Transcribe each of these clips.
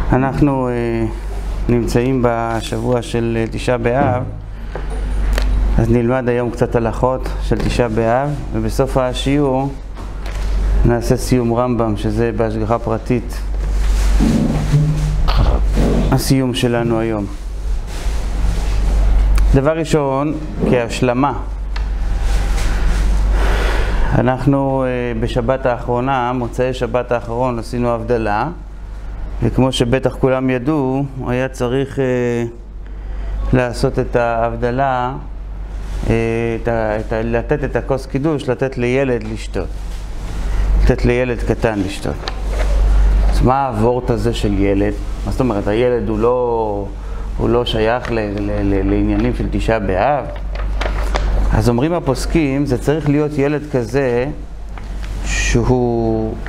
אנחנו נמצאים בשבוע של תשעה באב, אז נלמד היום קצת הלכות של תשעה באב, ובסוף השיעור נעשה סיום רמב"ם, שזה בהשגחה פרטית הסיום שלנו היום. דבר ראשון, כהשלמה, אנחנו בשבת האחרונה, מוצאי שבת האחרון, עשינו הבדלה, וכמו שבטח כולם ידעו, היה צריך לעשות את ההבדלה, לתת את הכוס קידוש, לתת לילד לשתות. לתת לילד קטן לשתות. אז מה העבורט הזה של ילד? מה זאת אומרת? הילד הוא לא שייך לעניינים של תשעה באב? אז אומרים הפוסקים, זה צריך להיות ילד כזה שהוא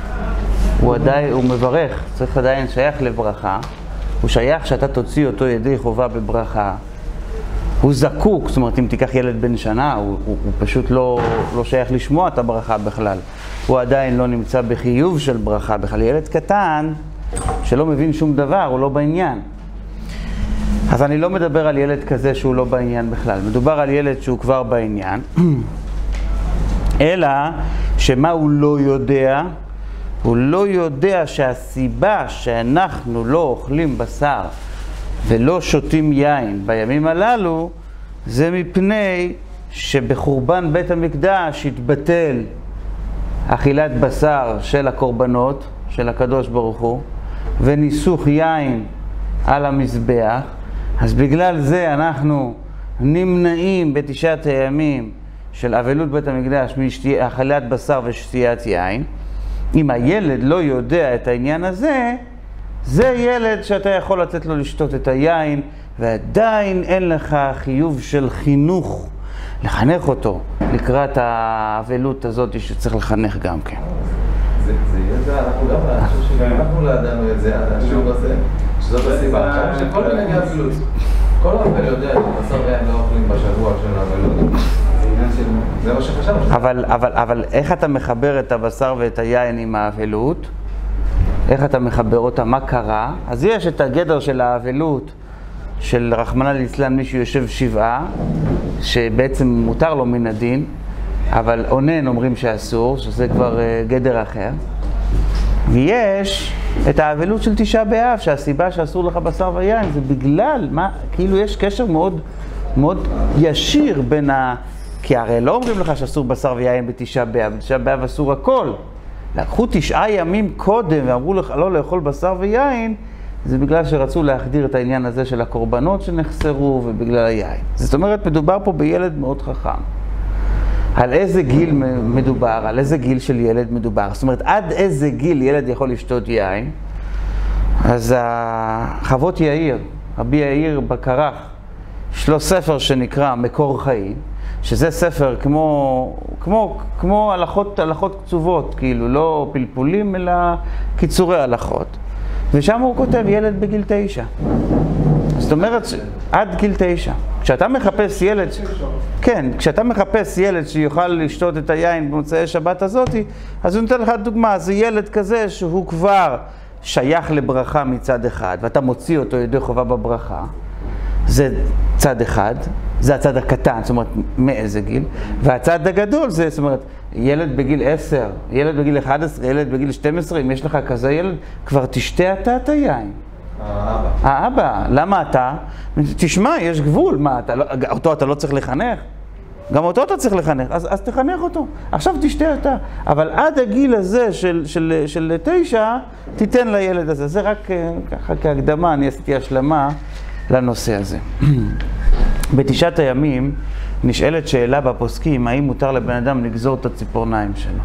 מברך, צריך עדיין שייך לברכה, הוא שייך שאתה תוציא אותו ידי חובה בברכה, הוא זקוק, זאת אומרת אם תיקח ילד בן שנה, הוא פשוט לא שייך לשמוע את הברכה בכלל, הוא עדיין לא נמצא בחיוב של ברכה בכלל. ילד קטן שלא מבין שום דבר, הוא לא בעניין. אז אני לא מדבר על ילד כזה שהוא לא בעניין בכלל, מדובר על ילד שהוא כבר בעניין, אלא שמה הוא לא יודע? הוא לא יודע שהסיבה שאנחנו לא אוכלים בשר ולא שותים יין בימים הללו, זה מפני שבחורבן בית המקדש התבטל אכילת בשר של הקורבנות של הקדוש ברוך הוא וניסוך יין על המזבח. אז בגלל זה אנחנו נמנעים בתשעת הימים של אבלות בית המקדש מאכילת בשר ושתיית יין. אם הילד לא יודע את העניין הזה, זה ילד שאתה יכול לתת לו לשתות את היין, ועדיין אין לך חיוב של חינוך, לחנך אותו לקראת האבלות הזאת שצריך לחנך גם כן. זה ידע, אנחנו לא ידענו את זה עד השיעור הזה, שזאת הסיבה. עכשיו שכל מיני אבלות, כל האבל יודע שבשר ויין לא אוכלים בשבוע של האבלות. זה מה שחשבנו. אבל איך אתה מחבר את הבשר ואת היין עם האבלות? איך אתה מחבר אותה? מה קרה? אז יש את הגדר של האבלות, של רחמנא ליצלן, מי שיושב שבעה, שבעצם מותר לו מן הדין, אבל אונן אומרים שאסור, שזה כבר גדר אחר. ויש את האבלות של תשעה באב, שהסיבה שאסור לך בשר ויין זה בגלל, כאילו יש קשר מאוד מאוד ישיר בין כי הרי לא אומרים לך שאסור בשר ויין בתשעה באב, בתשעה באב אסור הכל. לקחו 9 ימים קודם ואמרו לך לא לאכול בשר ויין, זה בגלל שרצו להחדיר את העניין הזה של הקורבנות שנחסרו ובגלל היין. זאת אומרת, מדובר פה בילד מאוד חכם. על איזה גיל מדובר? על איזה גיל של ילד מדובר? זאת אומרת, עד איזה גיל ילד יכול לשתות יין? אז חוות יאיר, רבי יאיר בכרך, יש לו ספר שנקרא מקור חיים, שזה ספר כמו הלכות קצובות, כאילו לא פלפולים אלא קיצורי הלכות. ושם הוא כותב ילד בגיל 9. זאת אומרת, עד גיל 9. כשאתה מחפש ילד, כן, כשאתה מחפש ילד שיוכל לשתות את היין במוצאי שבת הזאת, אז הוא נותן לך דוגמה, זה ילד כזה שהוא כבר שייך לברכה מצד אחד, ואתה מוציא אותו ידי חובה בברכה. זה צד אחד, זה הצד הקטן, זאת אומרת, מאיזה גיל, והצד הגדול זה, זאת אומרת, ילד בגיל 10, ילד בגיל 11, ילד בגיל 12, אם יש לך כזה ילד, כבר תשתה אתה את היין. האבא, למה אתה? תשמע, יש גבול, מה, אותו אתה לא צריך לחנך? גם אותו אתה צריך לחנך, אז תחנך אותו, עכשיו תשתה אתה, אבל עד הגיל הזה של 9, תיתן לילד הזה, זה רק ככה כהקדמה, אני עשיתי השלמה לנושא הזה. בתשעת הימים נשאלת שאלה בפוסקים, האם מותר לבן אדם לגזור את הציפורניים שלו.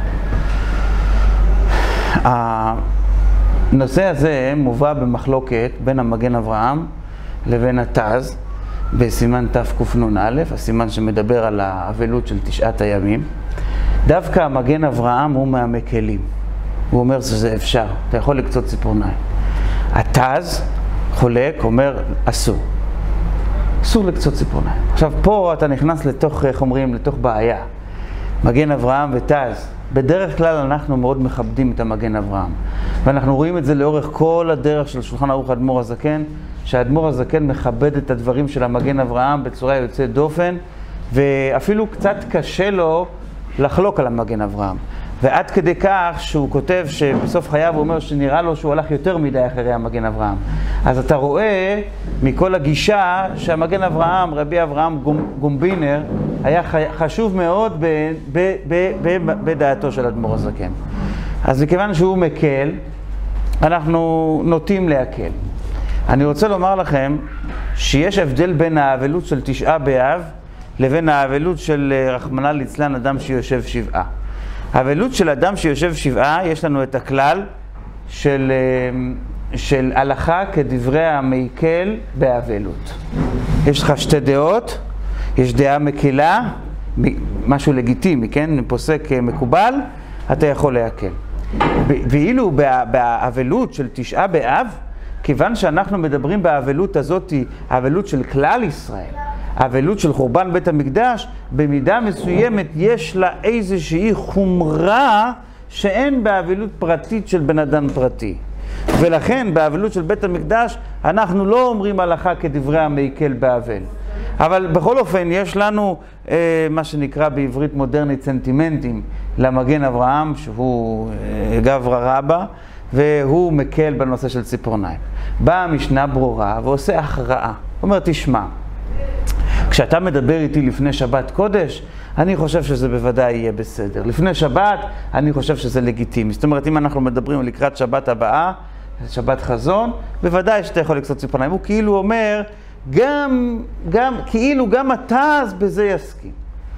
הנושא הזה מובא במחלוקת בין המגן אברהם לבין התז, בסימן תקנ"א, הסימן שמדבר על האבלות של תשעת הימים. דווקא המגן אברהם הוא מהמקלים, הוא אומר שזה אפשר, אתה יכול לקצות ציפורניים. התז חולק, אומר אסור. אסור לקצות ציפורניים. עכשיו פה אתה נכנס לתוך, איך אומרים, לתוך בעיה. מגן אברהם ותז, בדרך כלל אנחנו מאוד מכבדים את המגן אברהם. ואנחנו רואים את זה לאורך כל הדרך של שולחן ערוך האדמו"ר הזקן, שהאדמו"ר הזקן מכבד את הדברים של המגן אברהם בצורה יוצאת דופן, ואפילו קצת קשה לו לחלוק על המגן אברהם. ועד כדי כך שהוא כותב שבסוף חייו הוא אומר שנראה לו שהוא הלך יותר מדי אחרי המגן אברהם. אז אתה רואה מכל הגישה שהמגן אברהם, רבי אברהם גומבינר, היה חשוב מאוד בדעתו של אדמו"ר הזקן. אז מכיוון שהוא מקל, אנחנו נוטים להקל. אני רוצה לומר לכם שיש הבדל בין האבלות של תשעה באב לבין האבלות של רחמנא ליצלן אדם שיושב שבעה. האבלות של אדם שיושב שבעה, יש לנו את הכלל של הלכה כדברי המקל באבלות. יש לך שתי דעות, יש דעה מקלה, משהו לגיטימי, כן? פוסק מקובל, אתה יכול להקל. ואילו באבלות של תשעה באב, כיוון שאנחנו מדברים באבלות הזאת, האבלות של כלל ישראל, האבלות של חורבן בית המקדש, במידה מסוימת יש לה איזושהי חומרה שאין באבלות פרטית של בן אדם פרטי. ולכן באבלות של בית המקדש אנחנו לא אומרים הלכה כדברי המקל באבל. אבל בכל אופן יש לנו מה שנקרא בעברית מודרנית סנטימנטים למגן אברהם, שהוא גברא רבא, והוא מקל בנושא של ציפורניים. באה המשנה ברורה ועושה הכרעה. הוא אומר, תשמע, כשאתה מדבר איתי לפני שבת קודש, אני חושב שזה בוודאי יהיה בסדר. לפני שבת, אני חושב שזה לגיטימי. זאת אומרת, אם אנחנו מדברים לקראת שבת הבאה, שבת חזון, בוודאי שאתה יכול לקצות ציפורניים. הוא כאילו אומר, כאילו גם אתה אז בזה יסכים.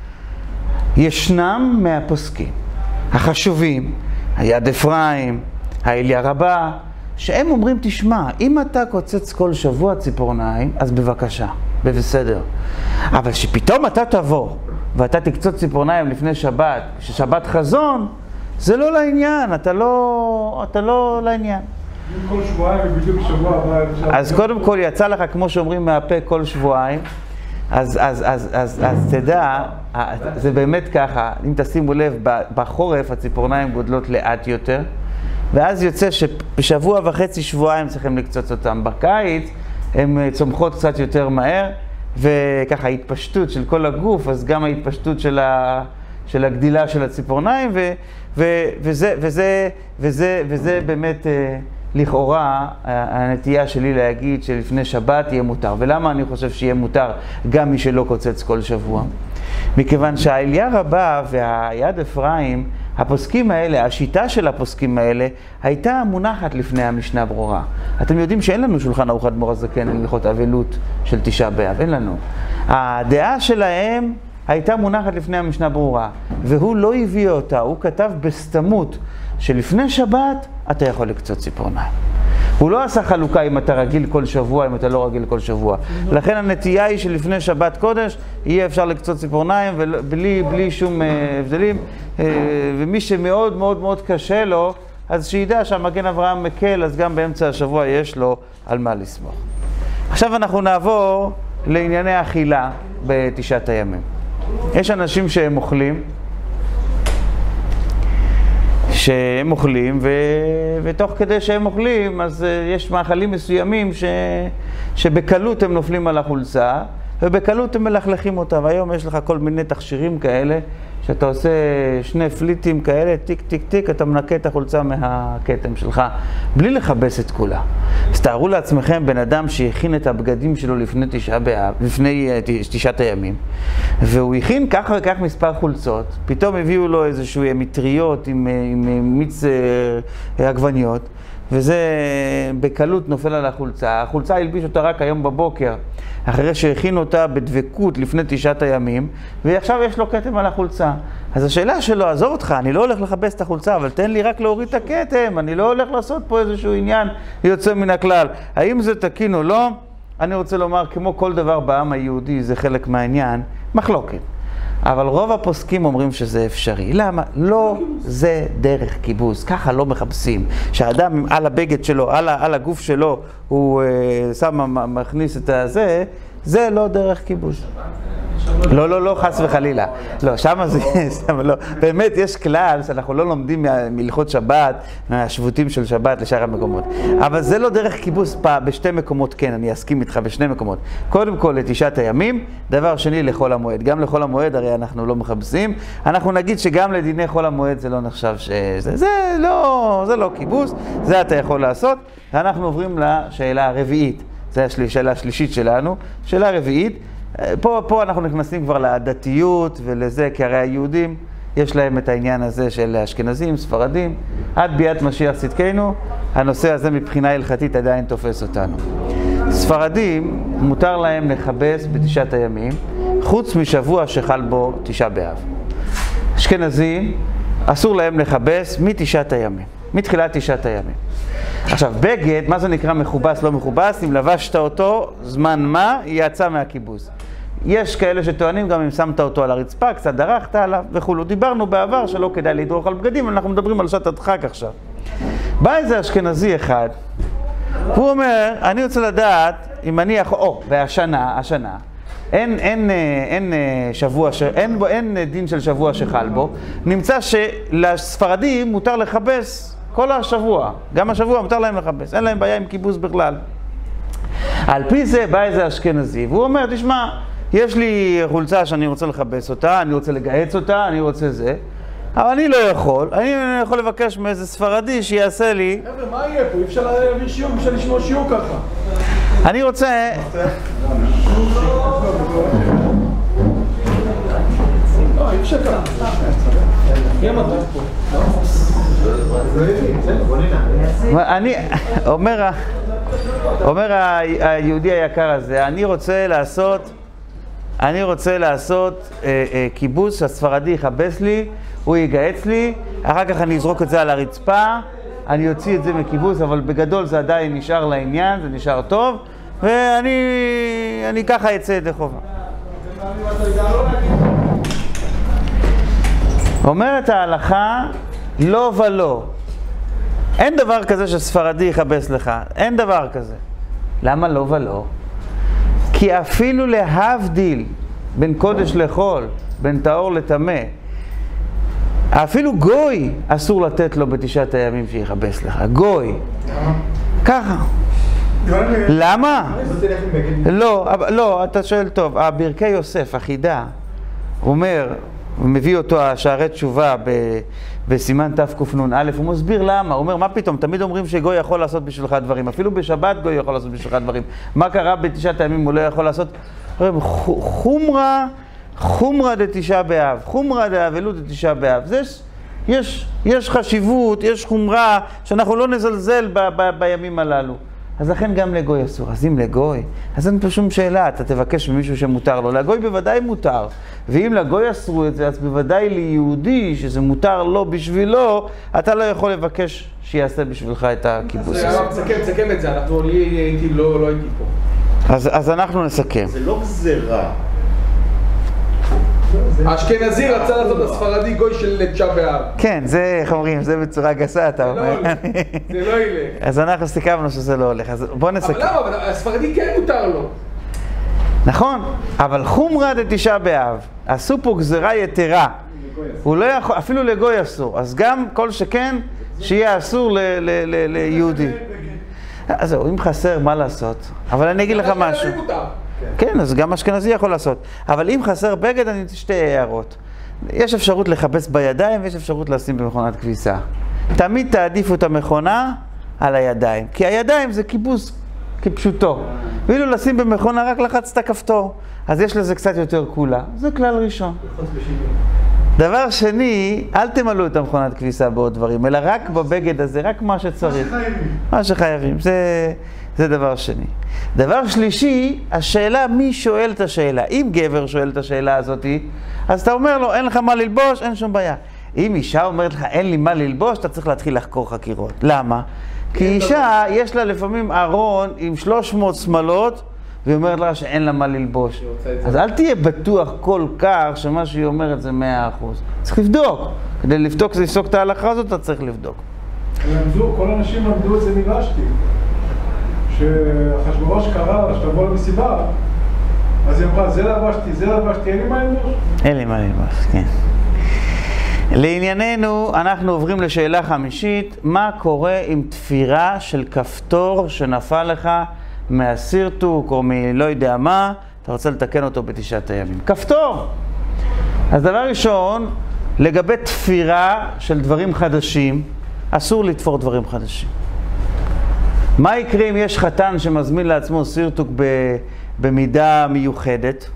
ישנם מהפוסקים החשובים, היד אפרים, האליה רבה, שהם אומרים, תשמע, אם אתה קוצץ כל שבוע ציפורניים, אז בבקשה, בסדר. אבל שפתאום אתה תבוא, ואתה תקצוץ ציפורניים לפני שבת, ששבת חזון, זה לא לעניין, אתה לא לעניין. כל שבועיים ובדיוק שבוע הבא. אז קודם כל יצא לך, כמו שאומרים מהפה, כל שבועיים, אז תדע, זה באמת ככה, אם תשימו לב, בחורף הציפורניים גודלות לאט יותר, ואז יוצא שבשבוע וחצי, שבועיים צריכים לקצוץ אותם. בקיץ הן צומחות קצת יותר מהר, וככה ההתפשטות של כל הגוף, אז גם ההתפשטות של הגדילה של הציפורניים, וזה באמת לכאורה הנטייה שלי להגיד שלפני שבת יהיה מותר. ולמה אני חושב שיהיה מותר גם מי שלא קוצץ כל שבוע? מכיוון שהאליה רבה והיד אפרים, הפוסקים האלה, השיטה של הפוסקים האלה, הייתה מונחת לפני המשנה ברורה. אתם יודעים שאין לנו שולחן ערוך האדמו"ר הזקן להלכות אבלות של תשעה באב, אין לנו. הדעה שלהם הייתה מונחת לפני המשנה ברורה, והוא לא הביא אותה, הוא כתב בסתמות שלפני שבת אתה יכול לקצוץ ציפורניים. הוא לא עשה חלוקה אם אתה רגיל כל שבוע, אם אתה לא רגיל כל שבוע. לכן הנטייה היא שלפני שבת קודש יהיה אפשר לקצוץ ציפורניים בלי שום הבדלים, ומי שמאוד מאוד מאוד קשה לו, אז שידע שהמגן אברהם מקל, אז גם באמצע השבוע יש לו על מה לסמוך. עכשיו אנחנו נעבור לענייני אכילה בתשעת הימים. יש אנשים שהם אוכלים, ותוך כדי שהם אוכלים, אז יש מאכלים מסוימים שבקלות הם נופלים על החולצה, ובקלות הם מלכלכים אותה. והיום יש לך כל מיני תכשירים כאלה, שאתה עושה שני פליטים כאלה, טיק טיק טיק, אתה מנקה את החולצה מהכתם שלך, בלי לחבס את כולה. אז תארו לעצמכם בן אדם שהכין את הבגדים שלו לפני תשעת הימים, והוא הכין כך וכך מספר חולצות, פתאום הביאו לו איזשהו מטריות עם מיץ עגבניות, וזה בקלות נופל על החולצה. החולצה הלביש אותה רק היום בבוקר, אחרי שהכין אותה בדבקות לפני תשעת הימים, ועכשיו יש לו כתם על החולצה. אז השאלה שלו, עזוב אותך, אני לא הולך לחפש את החולצה, אבל תן לי רק להוריד את הכתם, אני לא הולך לעשות פה איזשהו עניין יוצא מן הכלל. האם זה תקין או לא? אני רוצה לומר, כמו כל דבר בעם היהודי, זה חלק מהעניין, מחלוקת. אבל רוב הפוסקים אומרים שזה אפשרי. למה? לא זה דרך כיבוס, ככה לא מחפשים. שהאדם על הבגד שלו, על הגוף שלו, הוא מכניס את הזה, זה לא דרך כיבוש. לא, חס וחלילה. לא, שמה זה, לא. באמת, יש כלל שאנחנו לא לומדים מהלכות שבת, מהשבותים של שבת לשאר המקומות. אבל זה לא דרך כיבוש בשתי מקומות, כן, אני אסכים איתך בשני מקומות. קודם כל, לתשעת הימים, דבר שני, לחול המועד. גם לחול המועד, הרי אנחנו לא מחפשים. אנחנו נגיד שגם לדיני חול המועד זה לא נחשב זה לא כיבוש, זה אתה יכול לעשות. ואנחנו עוברים לשאלה הרביעית. זו השאלה השלישית שלנו. שאלה רביעית. פה אנחנו נכנסים כבר לדתיות ולזה, כי הרי היהודים יש להם את העניין הזה של אשכנזים, ספרדים. עד ביאת משיח צדקנו, הנושא הזה מבחינה הלכתית עדיין תופס אותנו. ספרדים מותר להם לכבס בתשעת הימים, חוץ משבוע שחל בו תשעה באב. אשכנזים אסור להם לכבס מתשעת הימים, מתחילת תשעת הימים. עכשיו, בגד, מה זה נקרא מכובס, לא מכובס? אם לבשת אותו, זמן מה, יצא מהכיבוס. יש כאלה שטוענים גם אם שמת אותו על הרצפה, קצת דרכת עליו וכולו. דיברנו בעבר שלא כדאי לדרוך על בגדים, אנחנו מדברים על שעת הדחק עכשיו. בא איזה אשכנזי אחד, הוא אומר, אני רוצה לדעת אם אני יכול, והשנה, אין דין של שבוע שחל בו, נמצא שלספרדים מותר לכבס כל השבוע, גם השבוע מותר להם לכבס, אין להם בעיה עם כיבוס בכלל. על פי זה בא איזה אשכנזי, והוא אומר, תשמע, יש לי חולצה שאני רוצה לכבס אותה, אני רוצה לגהץ אותה, אני רוצה זה, אבל אני לא יכול, אני יכול לבקש מאיזה ספרדי שיעשה לי... חבר'ה, מה יהיה פה? אי אפשר להעביר שיעור, אי אפשר לשמוע שיעור ככה. אני רוצה... אי אפשר ככה. אני אומר היהודי היקר הזה, אני רוצה לעשות כיבוס שהספרדי יכבס לי, הוא יגהץ לי, אחר כך אני אזרוק את זה על הרצפה, אני אוציא את זה מכיבוס, אבל בגדול זה עדיין נשאר לעניין, זה נשאר טוב, ואני ככה אצא ידי חובה. אומרת ההלכה, לא ולא. אין דבר כזה שספרדי יכבס לך, אין דבר כזה. למה לא ולא? כי אפילו להבדיל בין קודש לחול, בין טהור לטמא, אפילו גוי אסור לתת לו בתשעת הימים שיכבס לך. גוי. ככה. למה? לא, אתה שואל טוב. הברכי יוסף, החידה, אומר, הוא מביא אותו השערי תשובה בסימן תקנ"א, הוא מסביר למה, הוא אומר, מה פתאום, תמיד אומרים שגוי יכול לעשות בשבילך דברים, אפילו בשבת גוי יכול לעשות בשבילך דברים. מה קרה בתשעת הימים הוא לא יכול לעשות? חומרה דתשעה באב, חומרה דאבלות דתשעה באב. יש חשיבות, יש חומרה שאנחנו לא נזלזל בימים הללו. אז לכן גם לגוי אסור. אז אם לגוי, אז אין פה שום שאלה, אתה תבקש ממישהו שמותר לו. לגוי בוודאי מותר. ואם לגוי אסרו את זה, אז בוודאי ליהודי שזה מותר לו בשבילו, אתה לא יכול לבקש שיעשה בשבילך את הכיבוס הזה. תסכם את זה, אנחנו לא הייתי פה. אז אנחנו נסכם. זה לא גזרה. האשכנזי רצה לעשות הספרדי גוי של תשעה באב. כן, זה, איך אומרים, זה בצורה גסה, אתה אומר. זה לא ילך. אז אנחנו סיכמנו שזה לא הולך, אז בוא נסכם. אבל למה? הספרדי כן מותר לו. נכון, אבל חומרה דתשעה באב, עשו פה גזרה יתרה. הוא לא יכול, אפילו לגוי אסור. אז גם כל שכן, שיהיה אסור ליהודי. אז זהו, אם חסר, מה לעשות? אבל אני אגיד לך משהו. כן, אז גם אשכנזי יכול לעשות. אבל אם חסר בגד, אני שתי הערות. יש אפשרות לחפש בידיים ויש אפשרות לשים במכונת כביסה. תמיד תעדיפו את המכונה על הידיים. כי הידיים זה כיבוס כפשוטו. ואילו לשים במכונה רק לחץ את הכפתור. אז יש לזה קצת יותר קולה. זה כלל ראשון. דבר שני, אל תמלאו את המכונת כביסה בעוד דברים, אלא רק בבגד הזה, רק מה שצריך. מה שחייבים. זה דבר שני. דבר שלישי, השאלה מי שואל את השאלה. אם גבר שואל את השאלה הזאת, אז אתה אומר לו, אין לך מה ללבוש, אין שום בעיה. אם אישה אומרת לך, אין לי מה ללבוש, אתה צריך להתחיל לחקור חקירות. למה? כי אישה, יש לה לפעמים ארון עם 300 שמלות, והיא אומרת לה שאין לה מה ללבוש. אז אל תהיה בטוח כל כך שמה שהיא אומרת זה 100%. צריך לבדוק. כדי לפסוק את ההלכה הזאת, אתה צריך לבדוק. כל האנשים למדו את זה מרש"י. שאחשוורוש קרא שתבוא למסיבה, אז היא אמרה, זה לבשתי, אין לי מה ללבוש? אין לי מה ללבוש, כן. לענייננו, אנחנו עוברים לשאלה חמישית, מה קורה עם תפירה של כפתור שנפל לך מהסרטוק או מלא יודע מה, אתה רוצה לתקן אותו בתשעת הימים. כפתור! אז דבר ראשון, לגבי תפירה של דברים חדשים, אסור לתפור דברים חדשים. מה יקרה אם יש חתן שמזמין לעצמו סרטוק במידה מיוחדת?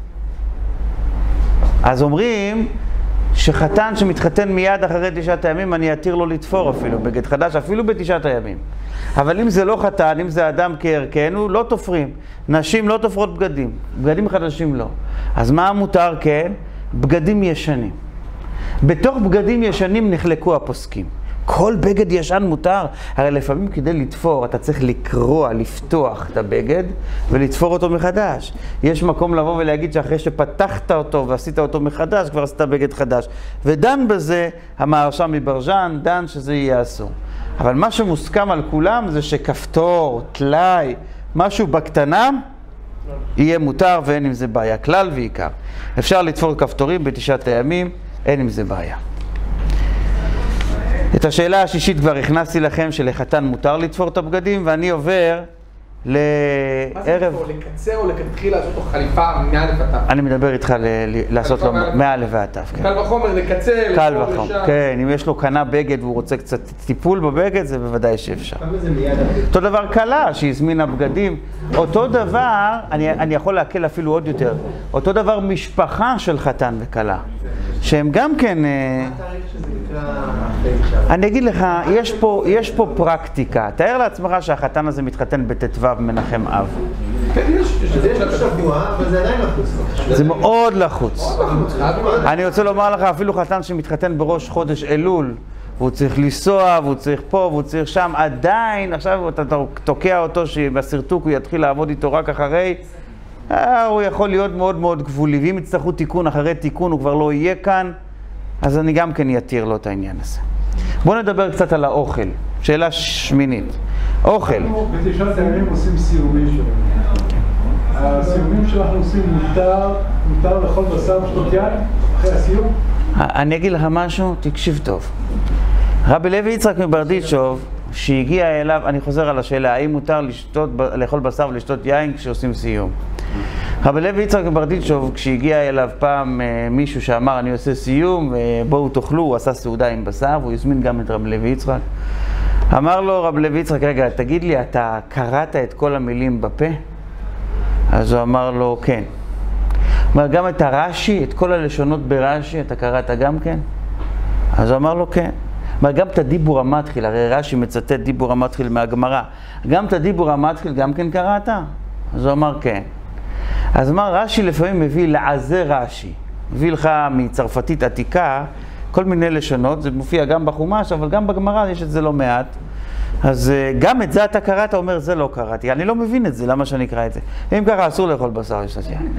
אז אומרים שחתן שמתחתן מיד אחרי תשעת הימים, אני אתיר לו לתפור אפילו בגד חדש, אפילו בתשעת הימים. אבל אם זה לא חתן, אם זה אדם כערכנו, לא תופרים. נשים לא תופרות בגדים, בגדים חדשים לא. אז מה מותר כן? בגדים ישנים. בתוך בגדים ישנים נחלקו הפוסקים. כל בגד ישן מותר. הרי לפעמים כדי לתפור, אתה צריך לקרוע, לפתוח את הבגד ולתפור אותו מחדש. יש מקום לבוא ולהגיד שאחרי שפתחת אותו ועשית אותו מחדש, כבר עשית בגד חדש. ודן בזה המהרש"ם מברז'אן, דן שזה יהיה אסור. אבל מה שמוסכם על כולם זה שכפתור, טלאי, משהו בקטנה, יהיה מותר ואין עם זה בעיה. כלל ועיקר. אפשר לתפור כפתורים בתשעת הימים, אין עם זה בעיה. את השאלה השישית כבר הכנסתי לכם שלחתן מותר לתפור את הבגדים, ואני עובר לערב... מה זה לתפור? לקצר או להתחיל לעשות לו חליפה מא' עד ת'? אני מדבר איתך לעשות לו מא' ועד ת'. קל וחומר, לקצר, קל וחומר, כן. אם יש לו קנה בגד והוא רוצה קצת טיפול בבגד, זה בוודאי שאפשר. אותו דבר קלה שהזמינה בגדים. אותו דבר, אני יכול להקל אפילו עוד יותר, אותו דבר משפחה של חתן וקלה, שהם גם כן... אני אגיד לך, יש פה פרקטיקה. תאר לעצמך שהחתן הזה מתחתן בט"ו מנחם אב. זה יש שבוע, אבל זה עדיין לחוץ. זה מאוד לחוץ. אני רוצה לומר לך, אפילו חתן שמתחתן בראש חודש אלול, והוא צריך לנסוע, והוא צריך פה, והוא צריך שם, עדיין, עכשיו אתה תוקע אותו שבסרטוק הוא יתחיל לעבוד איתו רק אחרי, הוא יכול להיות מאוד מאוד גבולי, ואם יצטרכו תיקון אחרי תיקון, הוא כבר לא יהיה כאן, אז אני גם כן יתיר לו את העניין הזה. בואו נדבר קצת על האוכל. שאלה שמינית. אוכל. אנחנו בתשעת הימים עושים סיומים שלנו. הסיומים שאנחנו עושים מותר לאכול בשר ושתות יין אחרי הסיום? אני אגיד לך משהו, תקשיב טוב. רבי לוי יצחק מברדיצ'וב, שהגיע אליו, אני חוזר על השאלה, האם מותר לאכול בשר ולשתות יין כשעושים סיום? רבי לוי יצחק מברדיצ'וב, כשהגיע אליו פעם מישהו שאמר אני עושה סיום ובואו תאכלו, הוא עשה סעודה עם בשר והוא הזמין גם את רבי לוי יצחק. אמר לו רבי לוי יצחק, רגע, תגיד לי, אתה קראת את כל המילים בפה? אז הוא אמר לו, כן. אומר, גם את הרש"י, את כל הלשונות ברש"י, אתה קראת גם כן? אז הוא אמר לו, כן. אומר, גם את הדיבור המתחיל, הרי רש"י מצטט דיבור המתחיל מהגמרא, גם את הדיבור המתחיל גם כן קראת? אז הוא אמר, כן. אז אמר, רש"י לפעמים מביא לעזה רש"י, מביא לך מצרפתית עתיקה, כל מיני לשונות, זה מופיע גם בחומש, אבל גם בגמרא יש את זה לא מעט. אז גם את זה אתה קראת, אומר, זה לא קראתי. אני לא מבין את זה, למה שאני אקרא את זה? אם ככה, אסור לאכול בשר ושתות יין.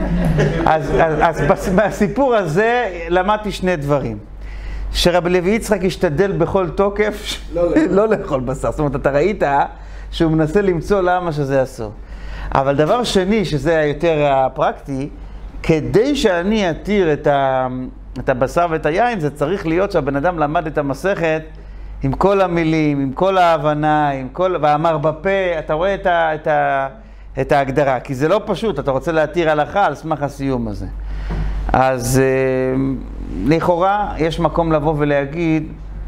אז מהסיפור הזה למדתי שני דברים. שרבי לוי יצחק השתדל בכל תוקף לא לאכול בשר. זאת אומרת, אתה ראית שהוא מנסה למצוא למה שזה אסור. אבל דבר שני, שזה היותר הפרקטי, כדי שאני אתיר את הבשר ואת היין, זה צריך להיות שהבן אדם למד את המסכת עם כל המילים, עם כל ההבנה, ואמר בפה, אתה רואה את ההגדרה, כי זה לא פשוט, אתה רוצה להתיר הלכה על סמך הסיום הזה. אז לכאורה יש מקום לבוא ולהגיד,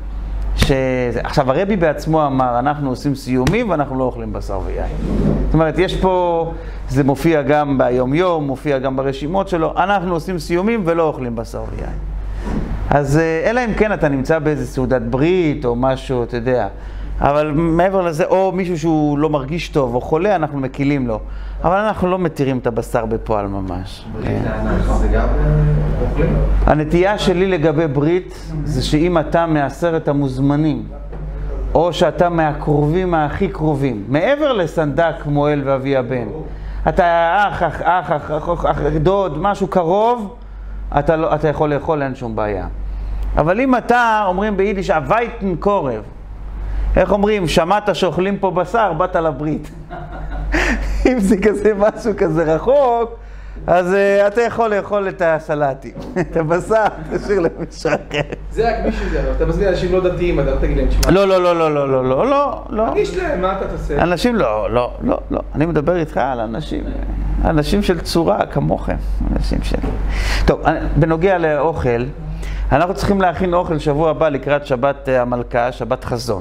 עכשיו הרבי בעצמו אמר, אנחנו עושים סיומים ואנחנו לא אוכלים בשר ויין. זאת אומרת, יש פה, זה מופיע גם ביום יום, מופיע גם ברשימות שלו, אנחנו עושים סיומים ולא אוכלים בשר ויין. אז אלא אם כן אתה נמצא באיזה סעודת ברית או משהו, אתה יודע. אבל מעבר לזה, או מישהו שהוא לא מרגיש טוב או חולה, אנחנו מקילים לו. אבל אנחנו לא מתירים את הבשר בפועל ממש. זה גם אוכלים? הנטייה שלי לגבי ברית זה שאם אתה מעשרת המוזמנים, או שאתה מהקרובים הכי קרובים, מעבר לסנדק, מועל ואבי הבן, אתה אח, דוד, משהו קרוב, אתה יכול לאכול, אין שום בעיה. אבל אם אתה, אומרים ביידיש, הווייטן קורב, איך אומרים, שמעת שאוכלים פה בשר, באת לברית. אם זה כזה משהו כזה רחוק, אז אתה יכול לאכול את הסלטים. את הבשר, תשאיר למישהו אחר. זה רק מישהו זה, אבל אתה מזמין אנשים לא דתיים, אתה לא תגיד להם, תשמע. לא. תגיש להם, מה אתה תעשה? אנשים לא. אני מדבר איתך על אנשים של צורה כמוכם. אנשים של... טוב, בנוגע לאוכל, אנחנו צריכים להכין אוכל שבוע הבא לקראת שבת המלכה, שבת חזון.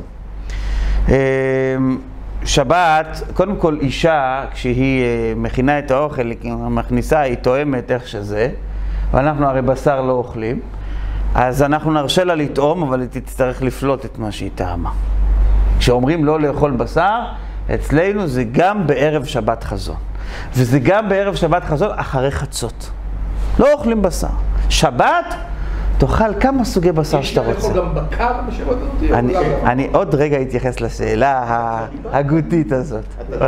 שבת, קודם כל אישה, כשהיא מכינה את האוכל, היא מכניסה, היא תואמת איך שזה, ואנחנו הרי בשר לא אוכלים, אז אנחנו נרשה לה לטעום, אבל היא תצטרך לפלוט את מה שהיא טעמה. כשאומרים לא לאכול בשר, אצלנו זה גם בערב שבת חזון. וזה גם בערב שבת חזון אחרי חצות. לא אוכלים בשר. שבת, תאכל כמה סוגי בשר שאתה רוצה. יש לאכול גם בקר בשבת הזאת? אני עוד רגע אתייחס לשאלה הגותית הזאת.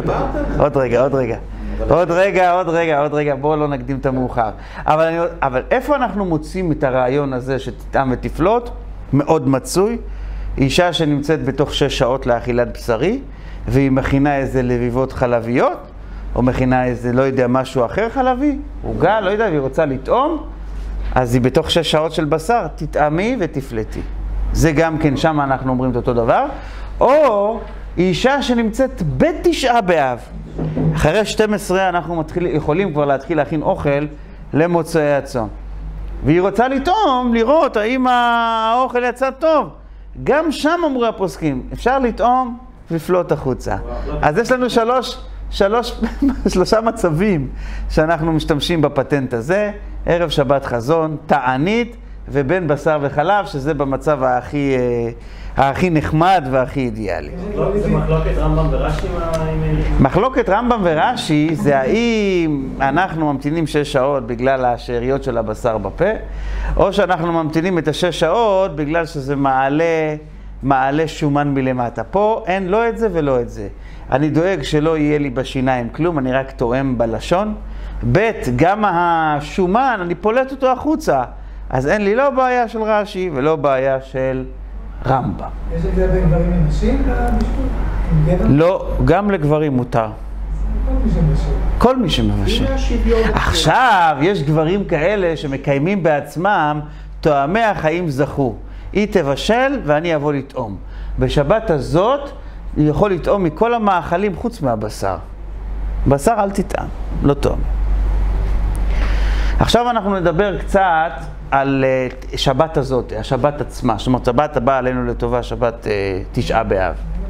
עוד רגע, בואו לא נקדים את המאוחר. אבל איפה אנחנו מוצאים את הרעיון הזה שתטעם ותפלוט? מאוד מצוי. אישה שנמצאת בתוך 6 שעות לאכילת בשרי, והיא מכינה איזה לביבות חלביות, או מכינה איזה, לא יודע, משהו אחר חלבי, עוגה, לא יודע, והיא רוצה לטעום, אז היא בתוך 6 שעות של בשר, תטעמי ותפלטי. זה גם כן, שם אנחנו אומרים את אותו דבר. או אישה שנמצאת בתשעה באב. אחרי 12 אנחנו יכולים כבר להתחיל להכין אוכל למוצאי הצום. והיא רוצה לטעום, לראות האם האוכל יצא טוב. גם שם אמרו הפוסקים, אפשר לטעום ולפלוט החוצה. אז יש לנו שלושה מצבים שאנחנו משתמשים בפטנט הזה. ערב שבת חזון, תענית ובין בשר וחלב, שזה במצב הכי נחמד והכי אידיאלי. זה מחלוקת רמב"ם ורש"י? מחלוקת רמב"ם ורש"י זה האם אנחנו ממתינים 6 שעות בגלל השאריות של הבשר בפה, או שאנחנו ממתינים את 6 שעות בגלל שזה מעלה שומן מלמטה. פה אין לא את זה ולא את זה. אני דואג שלא יהיה לי בשיניים כלום, אני רק טועם בלשון. ב' גם השומן, אני פולט אותו החוצה. אז אין לי לא בעיה של רש"י ולא בעיה של רמב"ם. יש את זה בין גברים לנשים במשפט? לא, גם לגברים מותר. כל מי שמבשל. עכשיו, יש גברים כאלה שמקיימים בעצמם, תואמי החיים זכו. היא תבשל ואני אבוא לטעום. בשבת הזאת, היא יכול לטעום מכל המאכלים חוץ מהבשר. בשר אל תטעם, לא טוב. עכשיו אנחנו נדבר קצת על שבת הזאת, השבת עצמה. זאת אומרת, שבת הבאה עלינו לטובה, שבת 9 באב.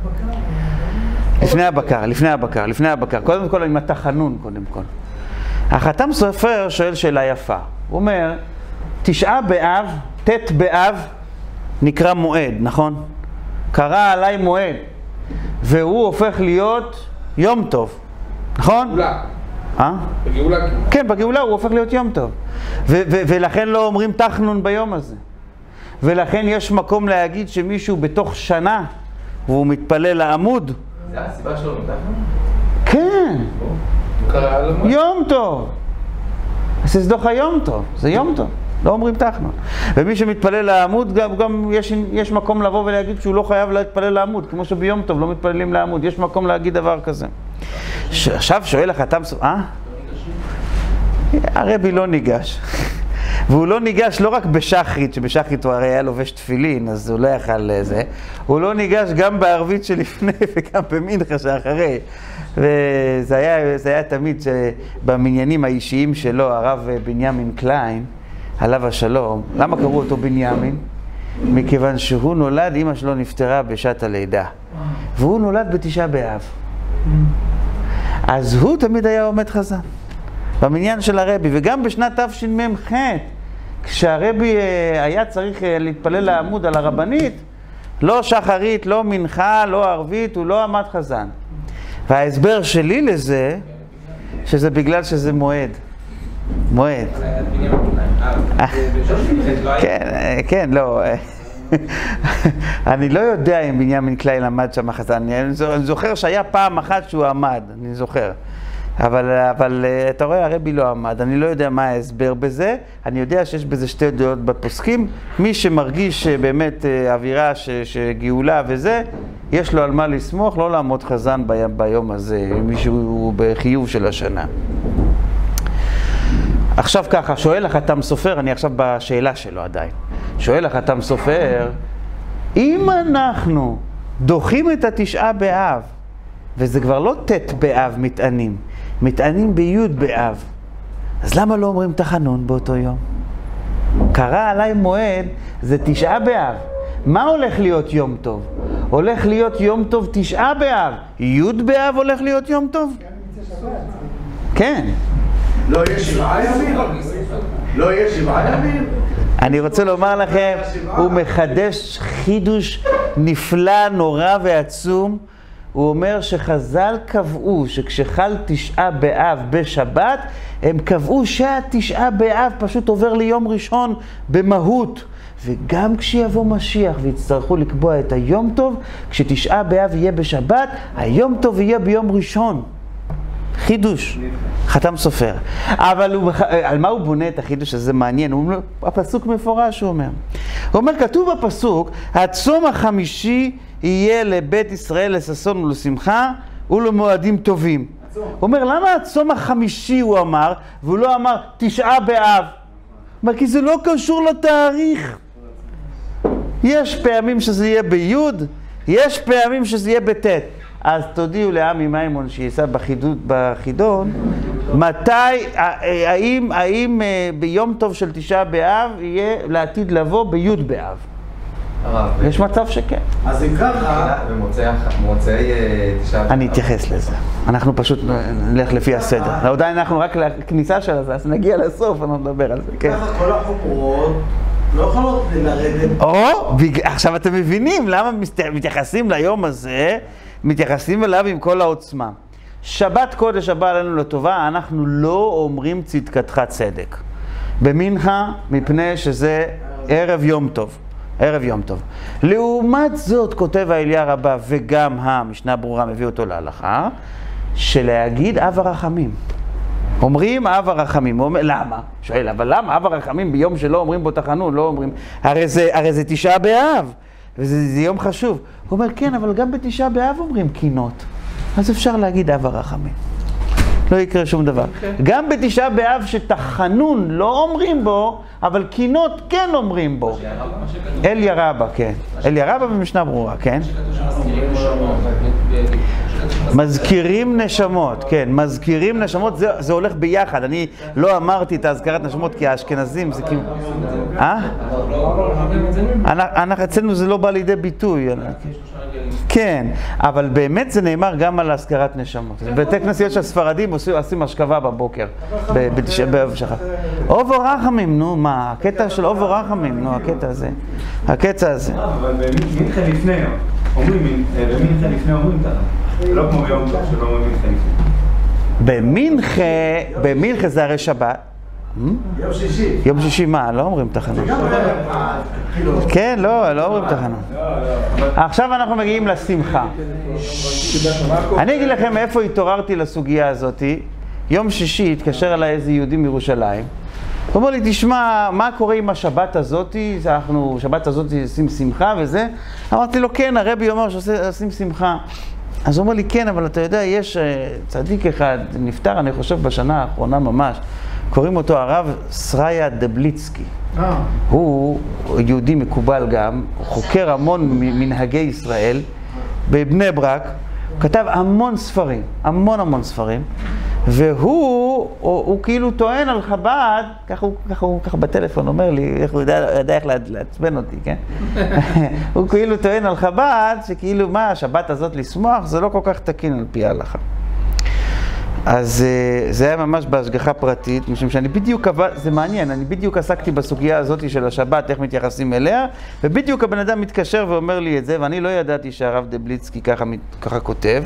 לפני הבקר. קודם כל עם התחנון, קודם כל. החתם סופר שואל שאלה יפה. הוא אומר, 9 באב, ט' באב, נקרא מועד, נכון? קרא עליי מועד, והוא הופך להיות יום טוב, נכון? בגאולה. בגאולה. כן, בגאולה הוא הופך להיות יום טוב. ולכן לא אומרים תחנון ביום הזה. ולכן יש מקום להגיד שמישהו בתוך שנה, והוא מתפלל לעמוד. זה הסיבה שלו מתחנון? כן. קרא על המועד. יום טוב. זה סדוך היום טוב, זה יום טוב. לא אומרים תחנון. ומי שמתפלל לעמוד, גם יש מקום לבוא ולהגיד שהוא לא חייב להתפלל לעמוד, כמו שביום טוב לא מתפללים לעמוד. יש מקום להגיד דבר כזה. עכשיו שואל החתם סופר, הרבי לא ניגש. והוא לא ניגש לא רק בשחרית, שבשחרית הוא הרי היה לובש תפילין, אז הוא לא יכל לזה. הוא לא ניגש גם בערבית שלפני וגם במנחה שאחרי. וזה היה תמיד שבמניינים האישיים שלו, הרב בנימין קליין, עליו השלום, למה קראו אותו בנימין? מכיוון שהוא נולד, אמא שלו נפטרה בשעת הלידה. והוא נולד בתשעה באב. אז הוא תמיד היה עומד חזן. במניין של הרבי, וגם בשנת תשמ"ח, כשהרבי היה צריך להתפלל לעמוד על הרבנית, לא שחרית, לא מנחה, לא ערבית, הוא לא עמד חזן. וההסבר שלי לזה, שזה בגלל שזה מועד. מועד. כן, לא. אני לא יודע אם בנימין קליין למד שם חזן. אני זוכר שהיה פעם אחת שהוא עמד, אני זוכר. אבל אתה רואה, הרבי לא עמד, אני לא יודע מה ההסבר בזה, אני יודע שיש בזה 2 דעות בפוסקים, מי שמרגיש באמת אווירה שגאולה וזה, יש לו על מה לסמוך, לא לעמוד חזן ביום הזה, מישהו בחיוב של השנה. עכשיו ככה, שואל החתם סופר, אני עכשיו בשאלה שלו עדיין. שואל החתם סופר, אם אנחנו דוחים את התשעה באב, וזה כבר לא ת' באב מטענים, מטענים בי' באב, אז למה לא אומרים תחנון באותו יום? קרא עליי מועד, זה תשעה באב. מה הולך להיות יום טוב? הולך להיות יום טוב תשעה באב. י' באב הולך להיות יום טוב? כן. לא יהיה 7 ימים? לא יהיה 7 ימים? אני רוצה לומר לכם, הוא מחדש חידוש נפלא, נורא ועצום. הוא אומר שחז"ל קבעו שכשחל תשעה באב בשבת, הם קבעו שהתשעה באב פשוט עובר ליום ראשון במהות. וגם כשיבוא משיח ויצטרכו לקבוע את היום טוב, כשתשעה באב יהיה בשבת, היום טוב יהיה ביום ראשון. חידוש, חתם סופר. אבל על מה הוא בונה את החידוש הזה? מעניין. הוא אומר, הפסוק מפורש, הוא אומר. הוא אומר, כתוב בפסוק, הצום החמישי יהיה לבית ישראל לששון ולשמחה ולמועדים טובים. הוא אומר, למה הצום החמישי הוא אמר, והוא לא אמר תשעה באב? הוא אומר, כי זה לא קשור לתאריך. יש פעמים שזה יהיה ביוד, יש פעמים שזה יהיה בט'. אז תודיעו לעמי מימון שייסע בחידון, מתי, האם ביום טוב של תשעה באב יהיה לעתיד לבוא בי' באב? יש מצב שכן. אז אם ככה... במוצאי תשעה באב. אני אתייחס לזה. אנחנו פשוט נלך לפי הסדר. עדיין אנחנו רק לכניסה של זה, אז נגיע לסוף, אני נדבר על זה. ככה כל החוקרות לא יכולות לרדת. עכשיו אתם מבינים למה מתייחסים ליום הזה, מתייחסים אליו עם כל העוצמה. שבת קודש הבא עלינו לטובה, אנחנו לא אומרים צדקתך צדק. במנחה, מפני שזה ערב יום טוב. ערב יום טוב. לעומת זאת, כותב האליה רבה, וגם המשנה ברורה מביא אותו להלכה, שלהגיד אב הרחמים. אומרים אב הרחמים. אומר, למה? שואל, אבל למה אב הרחמים ביום שלא אומרים בו תחנון? לא אומרים, הרי זה תשעה באב, וזה יום חשוב. הוא אומר, כן, אבל גם בתשעה באב אומרים קינות. אז אפשר להגיד אב הרחמים. לא יקרה שום דבר. גם בתשעה באב שתחנון לא אומרים בו, אבל קינות כן אומרים בו. אליה רבה, כן. אליה רבה במשנה ברורה, כן. מזכירים נשמות, כן. מזכירים נשמות, זה הולך ביחד. אני לא אמרתי את ההזכרת נשמות כי האשכנזים זה כאילו... אצלנו זה לא בא לידי ביטוי. כן, אבל באמת זה נאמר גם על הזכרת נשמות. בתי כנסיות של ספרדים עושים השכבה בבוקר, בשחר. אוב ורחמים, נו, מה? הקטע של אוב ורחמים, נו, הקטע הזה. הקטע הזה. אבל במנחה לפני, במנחה לפני אומרים ככה. לא כמו ביום טוב שלא אומרים מנחה לפני. במנחה זה הרי שבת. יום שישי. יום שישי מה? לא אומרים תחנון. כן, לא אומרים תחנון. עכשיו אנחנו מגיעים לשמחה. אני אגיד לכם איפה התעוררתי לסוגיה הזאת. יום שישי התקשר אליי איזה יהודי מירושלים. הוא אומר לי, תשמע, מה קורה עם השבת הזאת? שבת הזאת עושים שמחה וזה. אמרתי לו, כן, הרבי אומר שעושים שמחה. אז הוא אומר לי, כן, אבל אתה יודע, יש צדיק אחד, נפטר, אני חושב, בשנה האחרונה ממש. קוראים אותו הרב סריה דבליצקי. הוא יהודי מקובל גם, הוא חוקר המון מנהגי ישראל בבני ברק, הוא כתב המון ספרים, המון ספרים, והוא כאילו טוען על חב"ד, ככה בטלפון אומר לי, איך הוא יודע איך לעצבן אותי, כן? הוא כאילו טוען על חב"ד, שכאילו מה, השבת הזאת לשמוח, זה לא כל כך תקין על פי ההלכה. אז זה היה ממש בהשגחה פרטית, משום שאני בדיוק, זה מעניין, אני בדיוק עסקתי בסוגיה הזאת של השבת, איך מתייחסים אליה, ובדיוק הבן אדם מתקשר ואומר לי את זה, ואני לא ידעתי שהרב דבליצקי ככה כותב,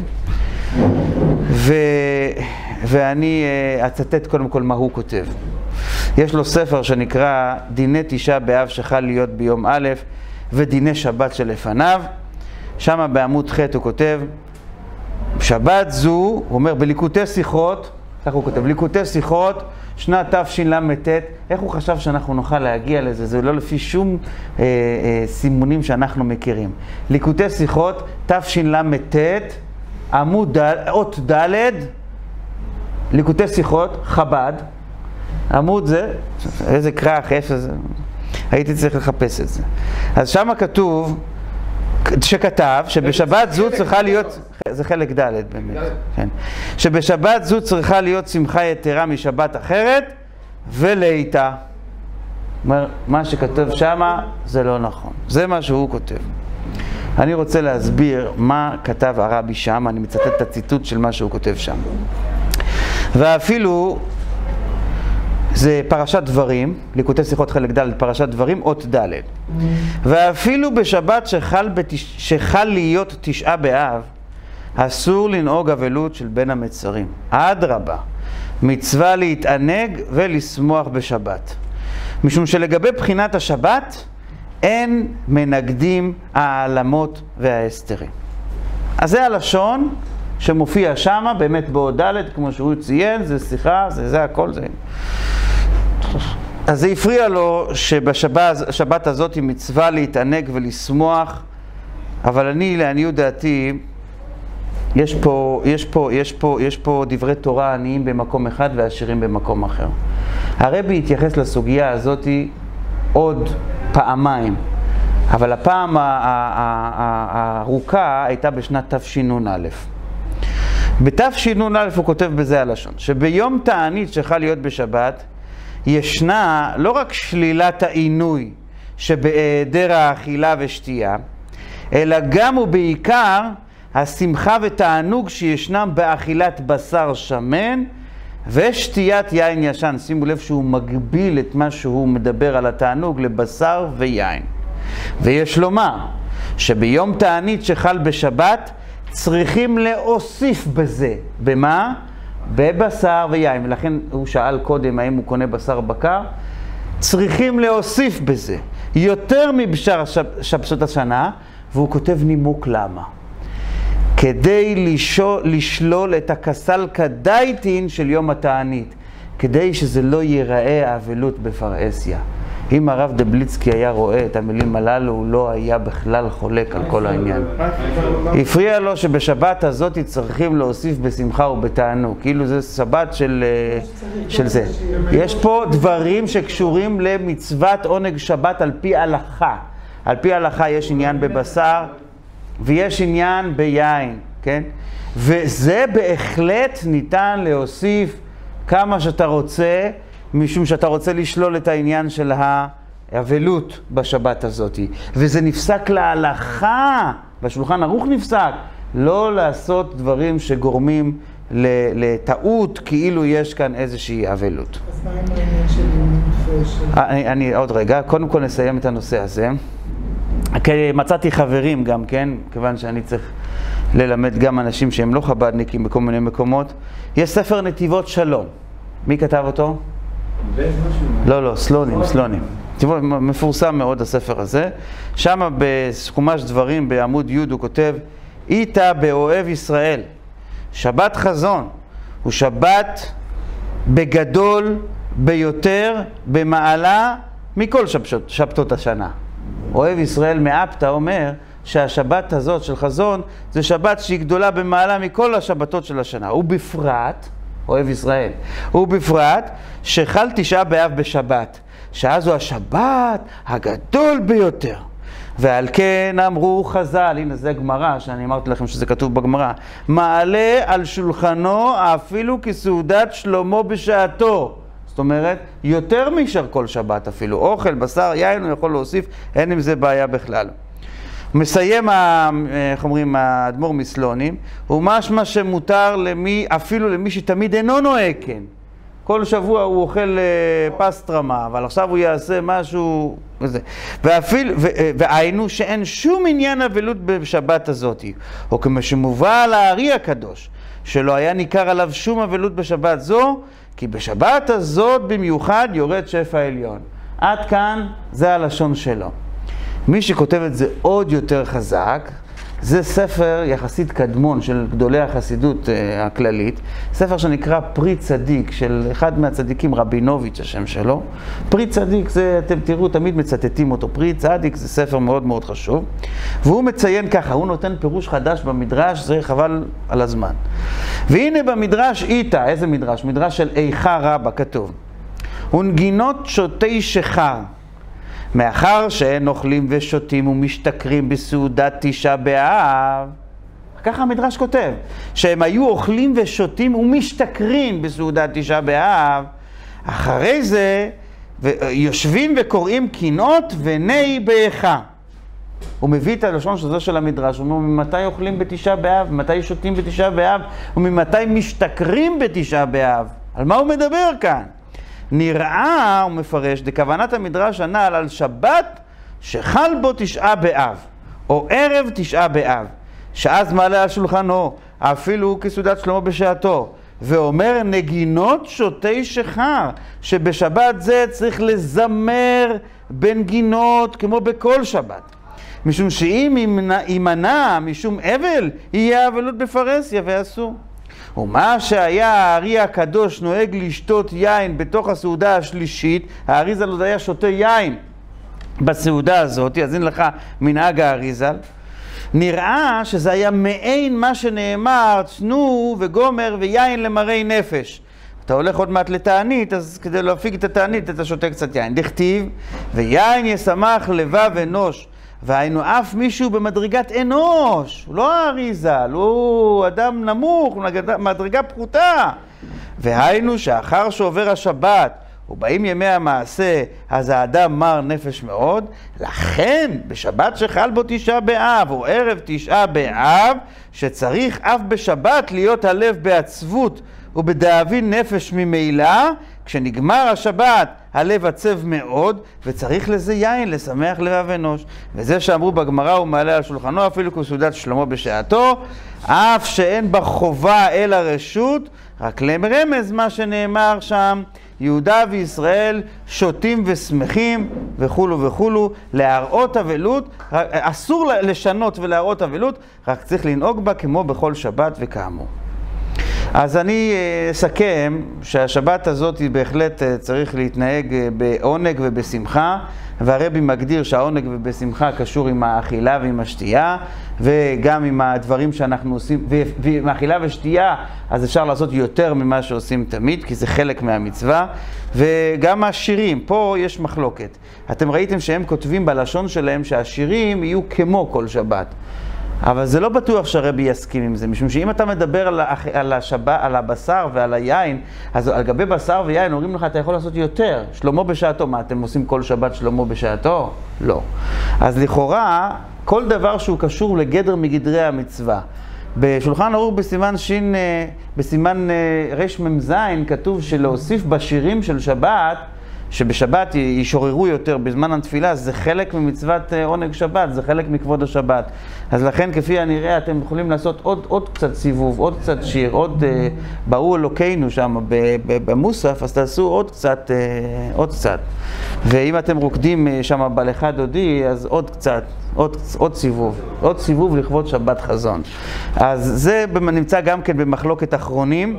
ואני אצטט קודם כל מה הוא כותב. יש לו ספר שנקרא דיני תשעה באב שחל להיות ביום א' ודיני שבת שלפניו, שם בעמוד ח' הוא כותב, שבת זו, הוא אומר, בליקוטי שיחות, כך הוא כותב, ליקוטי שיחות, שנת תשל"ט, איך הוא חשב שאנחנו נוכל להגיע לזה? זה לא לפי שום סימונים שאנחנו מכירים. ליקוטי שיחות, תשל"ט, עמוד אות ד', ליקוטי שיחות, חב"ד, עמוד זה, איזה כרך, איפה זה, הייתי צריך לחפש את זה. אז שם כתוב, שכתב, שבשבת זו צריכה להיות, זה חלק ד' באמת, כן. שבשבת זו צריכה להיות שמחה יתרה משבת אחרת, ולאיתה. מה שכתוב שמה זה לא נכון, זה מה שהוא כותב. אני רוצה להסביר מה כתב הרבי שם, אני מצטט את הציטוט של מה שהוא כותב שם. ואפילו, זה פרשת דברים, ליקוטי שיחות חלק ד' פרשת דברים, אות ד'. ואפילו בשבת שחל להיות 9 באב, אסור לנהוג אבלות של בין המצרים. אדרבה, מצווה להתענג ולשמוח בשבת. משום שלגבי בחינת השבת, אין מנגדים העלמות וההסתרים. אז זה הלשון שמופיע שמה, באמת באות ד' כמו שהוא ציין, זה שיחה, זה הכל זה. אז זה הפריע לו שבשבת הזאת היא מצווה להתענג ולשמוח, אבל אני, לעניות דעתי, יש פה דברי תורה עניים במקום אחד ועשירים במקום אחר. הרבי התייחס לסוגיה הזאת עוד פעמיים, אבל הפעם הארוכה הייתה בשנת תשנ"א. בתשנ"א הוא כותב בזה הלשון, שביום תענית שחל להיות בשבת, ישנה לא רק שלילת העינוי שבהיעדר האכילה ושתייה, אלא גם ובעיקר השמחה ותענוג שישנם באכילת בשר שמן ושתיית יין ישן. שימו לב שהוא מגביל את מה שהוא מדבר על התענוג לבשר ויין. ויש לומר שביום תענית שחל בשבת צריכים להוסיף בזה. במה? בבשר ויין. ולכן הוא שאל קודם האם הוא קונה בשר בקר. צריכים להוסיף בזה יותר מבשר שבתות השנה, והוא כותב נימוק למה. כדי לשלול את הכסל כדאיתין של יום התענית, כדי שזה לא ייראה אבלות בפרהסיה. אם הרב דבליצקי היה רואה את המילים הללו, הוא לא היה בכלל חולק על כל העניין. הפריע לו שבשבת הזאת צריכים להוסיף בשמחה ובתענוג, כאילו זה שבת של זה. יש פה דברים שקשורים למצוות עונג שבת על פי הלכה. על פי הלכה יש עניין בבשר ויש עניין ביין, כן? וזה בהחלט ניתן להוסיף כמה שאתה רוצה, משום שאתה רוצה לשלול את העניין של האבלות בשבת הזאת. וזה נפסק להלכה, בשולחן ערוך נפסק, לא לעשות דברים שגורמים לטעות, כאילו יש כאן איזושהי אבלות. אז מה עם העניין של אני עוד רגע, קודם כל נסיים את הנושא הזה. מצאתי חברים גם כן, כיוון שאני צריך ללמד גם אנשים שהם לא חב"דניקים בכל מיני מקומות. יש ספר נתיבות שלום. מי כתב אותו? לא, סלונים. מפורסם מאוד הספר הזה. שם בחומש דברים בעמוד י' הוא כותב, איתה באוהב ישראל, שבת חזון הוא שבת בגדול ביותר במעלה מכל שבתות השנה. אוהב ישראל מאפתא אומר שהשבת הזאת של חזון זה שבת שהיא גדולה במעלה מכל השבתות של השנה. ובפרט, אוהב ישראל, ובפרט שחל 9 באב בשבת, שאז הוא השבת הגדול ביותר. ועל כן אמרו חז"ל, הנה זה גמרא, שאני אמרתי לכם שזה כתוב בגמרא, מעלה על שולחנו אפילו כסעודת שלמה בשעתו. זאת אומרת, יותר מאשר כל שבת אפילו. אוכל, בשר, יין, הוא יכול להוסיף, אין עם זה בעיה בכלל. מסיים, איך אומרים, האדמו"ר מסלונים, הוא משמע שמותר אפילו למי שתמיד אינו נוהג, כן. כל שבוע הוא אוכל פסטרמה, אבל עכשיו הוא יעשה משהו וזה. והיינו שאין שום עניין אבלות בשבת הזאת. או כמו שמובא על הארי הקדוש, שלא היה ניכר עליו שום אבלות בשבת זו, כי בשבת הזאת במיוחד יורד שפע עליון. עד כאן זה הלשון שלו. מי שכותב את זה עוד יותר חזק, זה ספר יחסית קדמון של גדולי החסידות הכללית, ספר שנקרא פרי צדיק, של אחד מהצדיקים, רבינוביץ' השם שלו. פרי צדיק זה, אתם תראו, תמיד מצטטים אותו. פרי צדיק זה ספר מאוד מאוד חשוב, והוא מציין ככה, הוא נותן פירוש חדש במדרש, זה חבל על הזמן. והנה במדרש איתה, איזה מדרש? מדרש של איכה רבה כתוב. ונגינות שותי שחר. מאחר שאין אוכלים ושותים ומשתכרים בסעודת תשעה באב, ככה המדרש כותב, שהם היו אוכלים ושותים ומשתכרים בסעודת תשעה באב, אחרי זה יושבים וקוראים קינות וני באיכה. הוא מביא את הלשון שזו של המדרש, הוא אומר, ממתי אוכלים בתשעה באב, ממתי שותים בתשעה באב, וממתי משתכרים בתשעה באב. על מה הוא מדבר כאן? נראה, הוא מפרש, דכוונת המדרש הנ"ל על שבת שחל בו תשעה באב, או ערב תשעה באב, שאז מעלה על שולחנו, אפילו כסעודת שלמה בשעתו, ואומר נגינות שותי שחר, שבשבת זה צריך לזמר בנגינות כמו בכל שבת. משום שאם יימנע משום אבל, יהיה אבלות בפרהסיה ואסור. ומה שהיה הארי הקדוש נוהג לשתות יין בתוך הסעודה השלישית, האריזל עוד היה שותה יין בסעודה הזאת, אז אין לך מנהג האריזל, נראה שזה היה מעין מה שנאמר, תנו וגומר ויין למראי נפש. אתה הולך עוד מעט לתענית, אז כדי להפיג את התענית אתה שותה קצת יין. דכתיב, ויין ישמח לבב אנוש, והיינו אף מישהו במדרגת אנוש, הוא לא האריזל, הוא אדם נמוך, מדרגה פחותה. והיינו שאחר שעובר השבת ובאים ימי המעשה, אז האדם מר נפש מאוד, לכן בשבת שחל בו תשעה באב, או ערב תשעה באב, שצריך אף בשבת להיות הלב בעצבות ובדאבין נפש ממילא, כשנגמר השבת הלב עצב מאוד, וצריך לזה יין לשמח לבב אנוש. וזה שאמרו בגמרא הוא מעלה על שולחנו אפילו כסעודת שלמה בשעתו, אף שאין בה חובה אל הרשות, רק למרמז מה שנאמר שם, יהודה וישראל שותים ושמחים וכולו וכולו, להראות אבלות, אסור לשנות ולהראות אבלות, רק צריך לנהוג בה כמו בכל שבת וכאמור. אז אני אסכם שהשבת הזאת היא בהחלט צריך להתנהג בעונג ובשמחה, והרבי מגדיר שהעונג ובשמחה קשור עם האכילה ועם השתייה, וגם עם הדברים שאנחנו עושים, ועם האכילה ושתייה אז אפשר לעשות יותר ממה שעושים תמיד, כי זה חלק מהמצווה. וגם השירים, פה יש מחלוקת. אתם ראיתם שהם כותבים בלשון שלהם שהשירים יהיו כמו כל שבת. אבל זה לא בטוח שהרבי יסכים עם זה, משום שאם אתה מדבר על הבשר ועל היין, אז על גבי בשר ויין אומרים לך, אתה יכול לעשות יותר. שלמה בשעתו, מה, אתם עושים כל שבת שלמה בשעתו? לא. אז לכאורה, כל דבר שהוא קשור לגדר מגדרי המצווה. בשולחן ערוך בסימן רמ"ז כתוב שלהוסיף בשירים של שבת, שבשבת ישוררו יותר בזמן התפילה, זה חלק ממצוות עונג שבת, זה חלק מכבוד השבת. אז לכן כפי הנראה אתם יכולים לעשות עוד קצת סיבוב, עוד קצת שיר, עוד באו אלוקינו שם במוסף, אז תעשו עוד קצת. ואם אתם רוקדים שם בלך דודי, אז עוד קצת, עוד סיבוב לכבוד שבת חזון. אז זה נמצא גם כן במחלוקת אחרונים.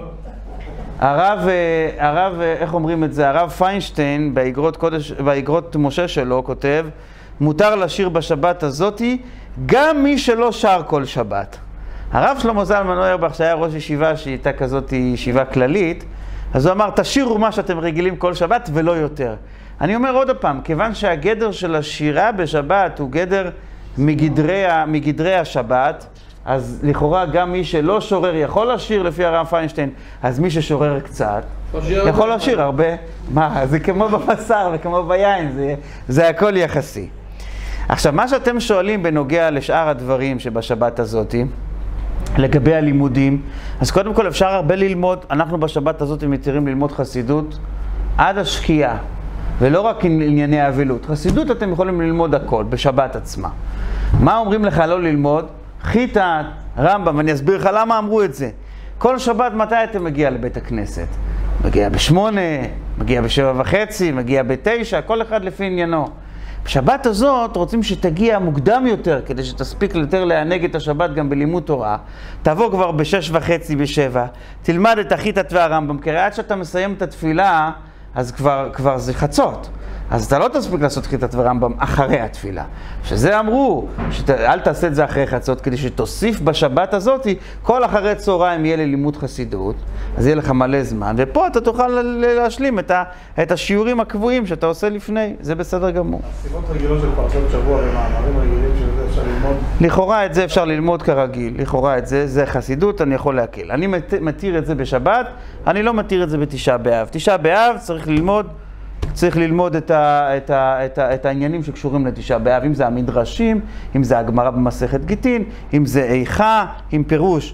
הרב, איך אומרים את זה? הרב פיינשטיין באגרות משה שלו כותב, מותר לשיר בשבת הזאתי גם מי שלא שר כל שבת. הרב שלמה זלמן אוירבך שהיה ראש ישיבה שהייתה כזאת ישיבה כללית, אז הוא אמר תשירו מה שאתם רגילים כל שבת ולא יותר. אני אומר עוד פעם, כיוון שהגדר של השירה בשבת הוא גדר מגדרי השבת, אז לכאורה גם מי שלא שורר יכול לשיר לפי הרב פיינשטיין, אז מי ששורר קצת יכול לשיר הרבה. מה, זה כמו בבשר וכמו ביין, זה הכל יחסי. עכשיו, מה שאתם שואלים בנוגע לשאר הדברים שבשבת הזאת, לגבי הלימודים, אז קודם כל אפשר הרבה ללמוד. אנחנו בשבת הזאת מתירים ללמוד חסידות עד השקיעה, ולא רק ענייני האבלות. חסידות אתם יכולים ללמוד הכל בשבת עצמה. מה אומרים לך לא ללמוד? חיטת, רמב"ם, ואני אסביר לך למה אמרו את זה. כל שבת מתי אתה מגיע לבית הכנסת? מגיע ב8, מגיע ב7:30, מגיע ב9, כל אחד לפי עניינו. בשבת הזאת רוצים שתגיע מוקדם יותר, כדי שתספיק יותר לענג את השבת גם בלימוד תורה. תבוא כבר ב6:30, ב7, תלמד את החיטת והרמב"ם, כי עד שאתה מסיים את התפילה, אז כבר זה חצות. אז אתה לא תספיק לעשות חיטת ורמב"ם אחרי התפילה. שזה אמרו, אל תעשה את זה אחרי חצות, כדי שתוסיף בשבת הזאת, כל אחרי צהריים יהיה ללימוד חסידות, אז יהיה לך מלא זמן, ופה אתה תוכל להשלים את השיעורים הקבועים שאתה עושה לפני, זה בסדר גמור. הסיבות רגילות של פרשת שבוע ומאמרים רגילים של זה אפשר ללמוד? לכאורה את זה אפשר ללמוד כרגיל, לכאורה את זה, זה חסידות, אני יכול להקל. אני מתיר את זה בשבת, אני לא מתיר את זה בתשעה באב. תשעה באב צריך ללמוד את העניינים שקשורים לתשעה באב, אם זה המדרשים, אם זה הגמרא במסכת גיטין, אם זה איכה, עם פירוש,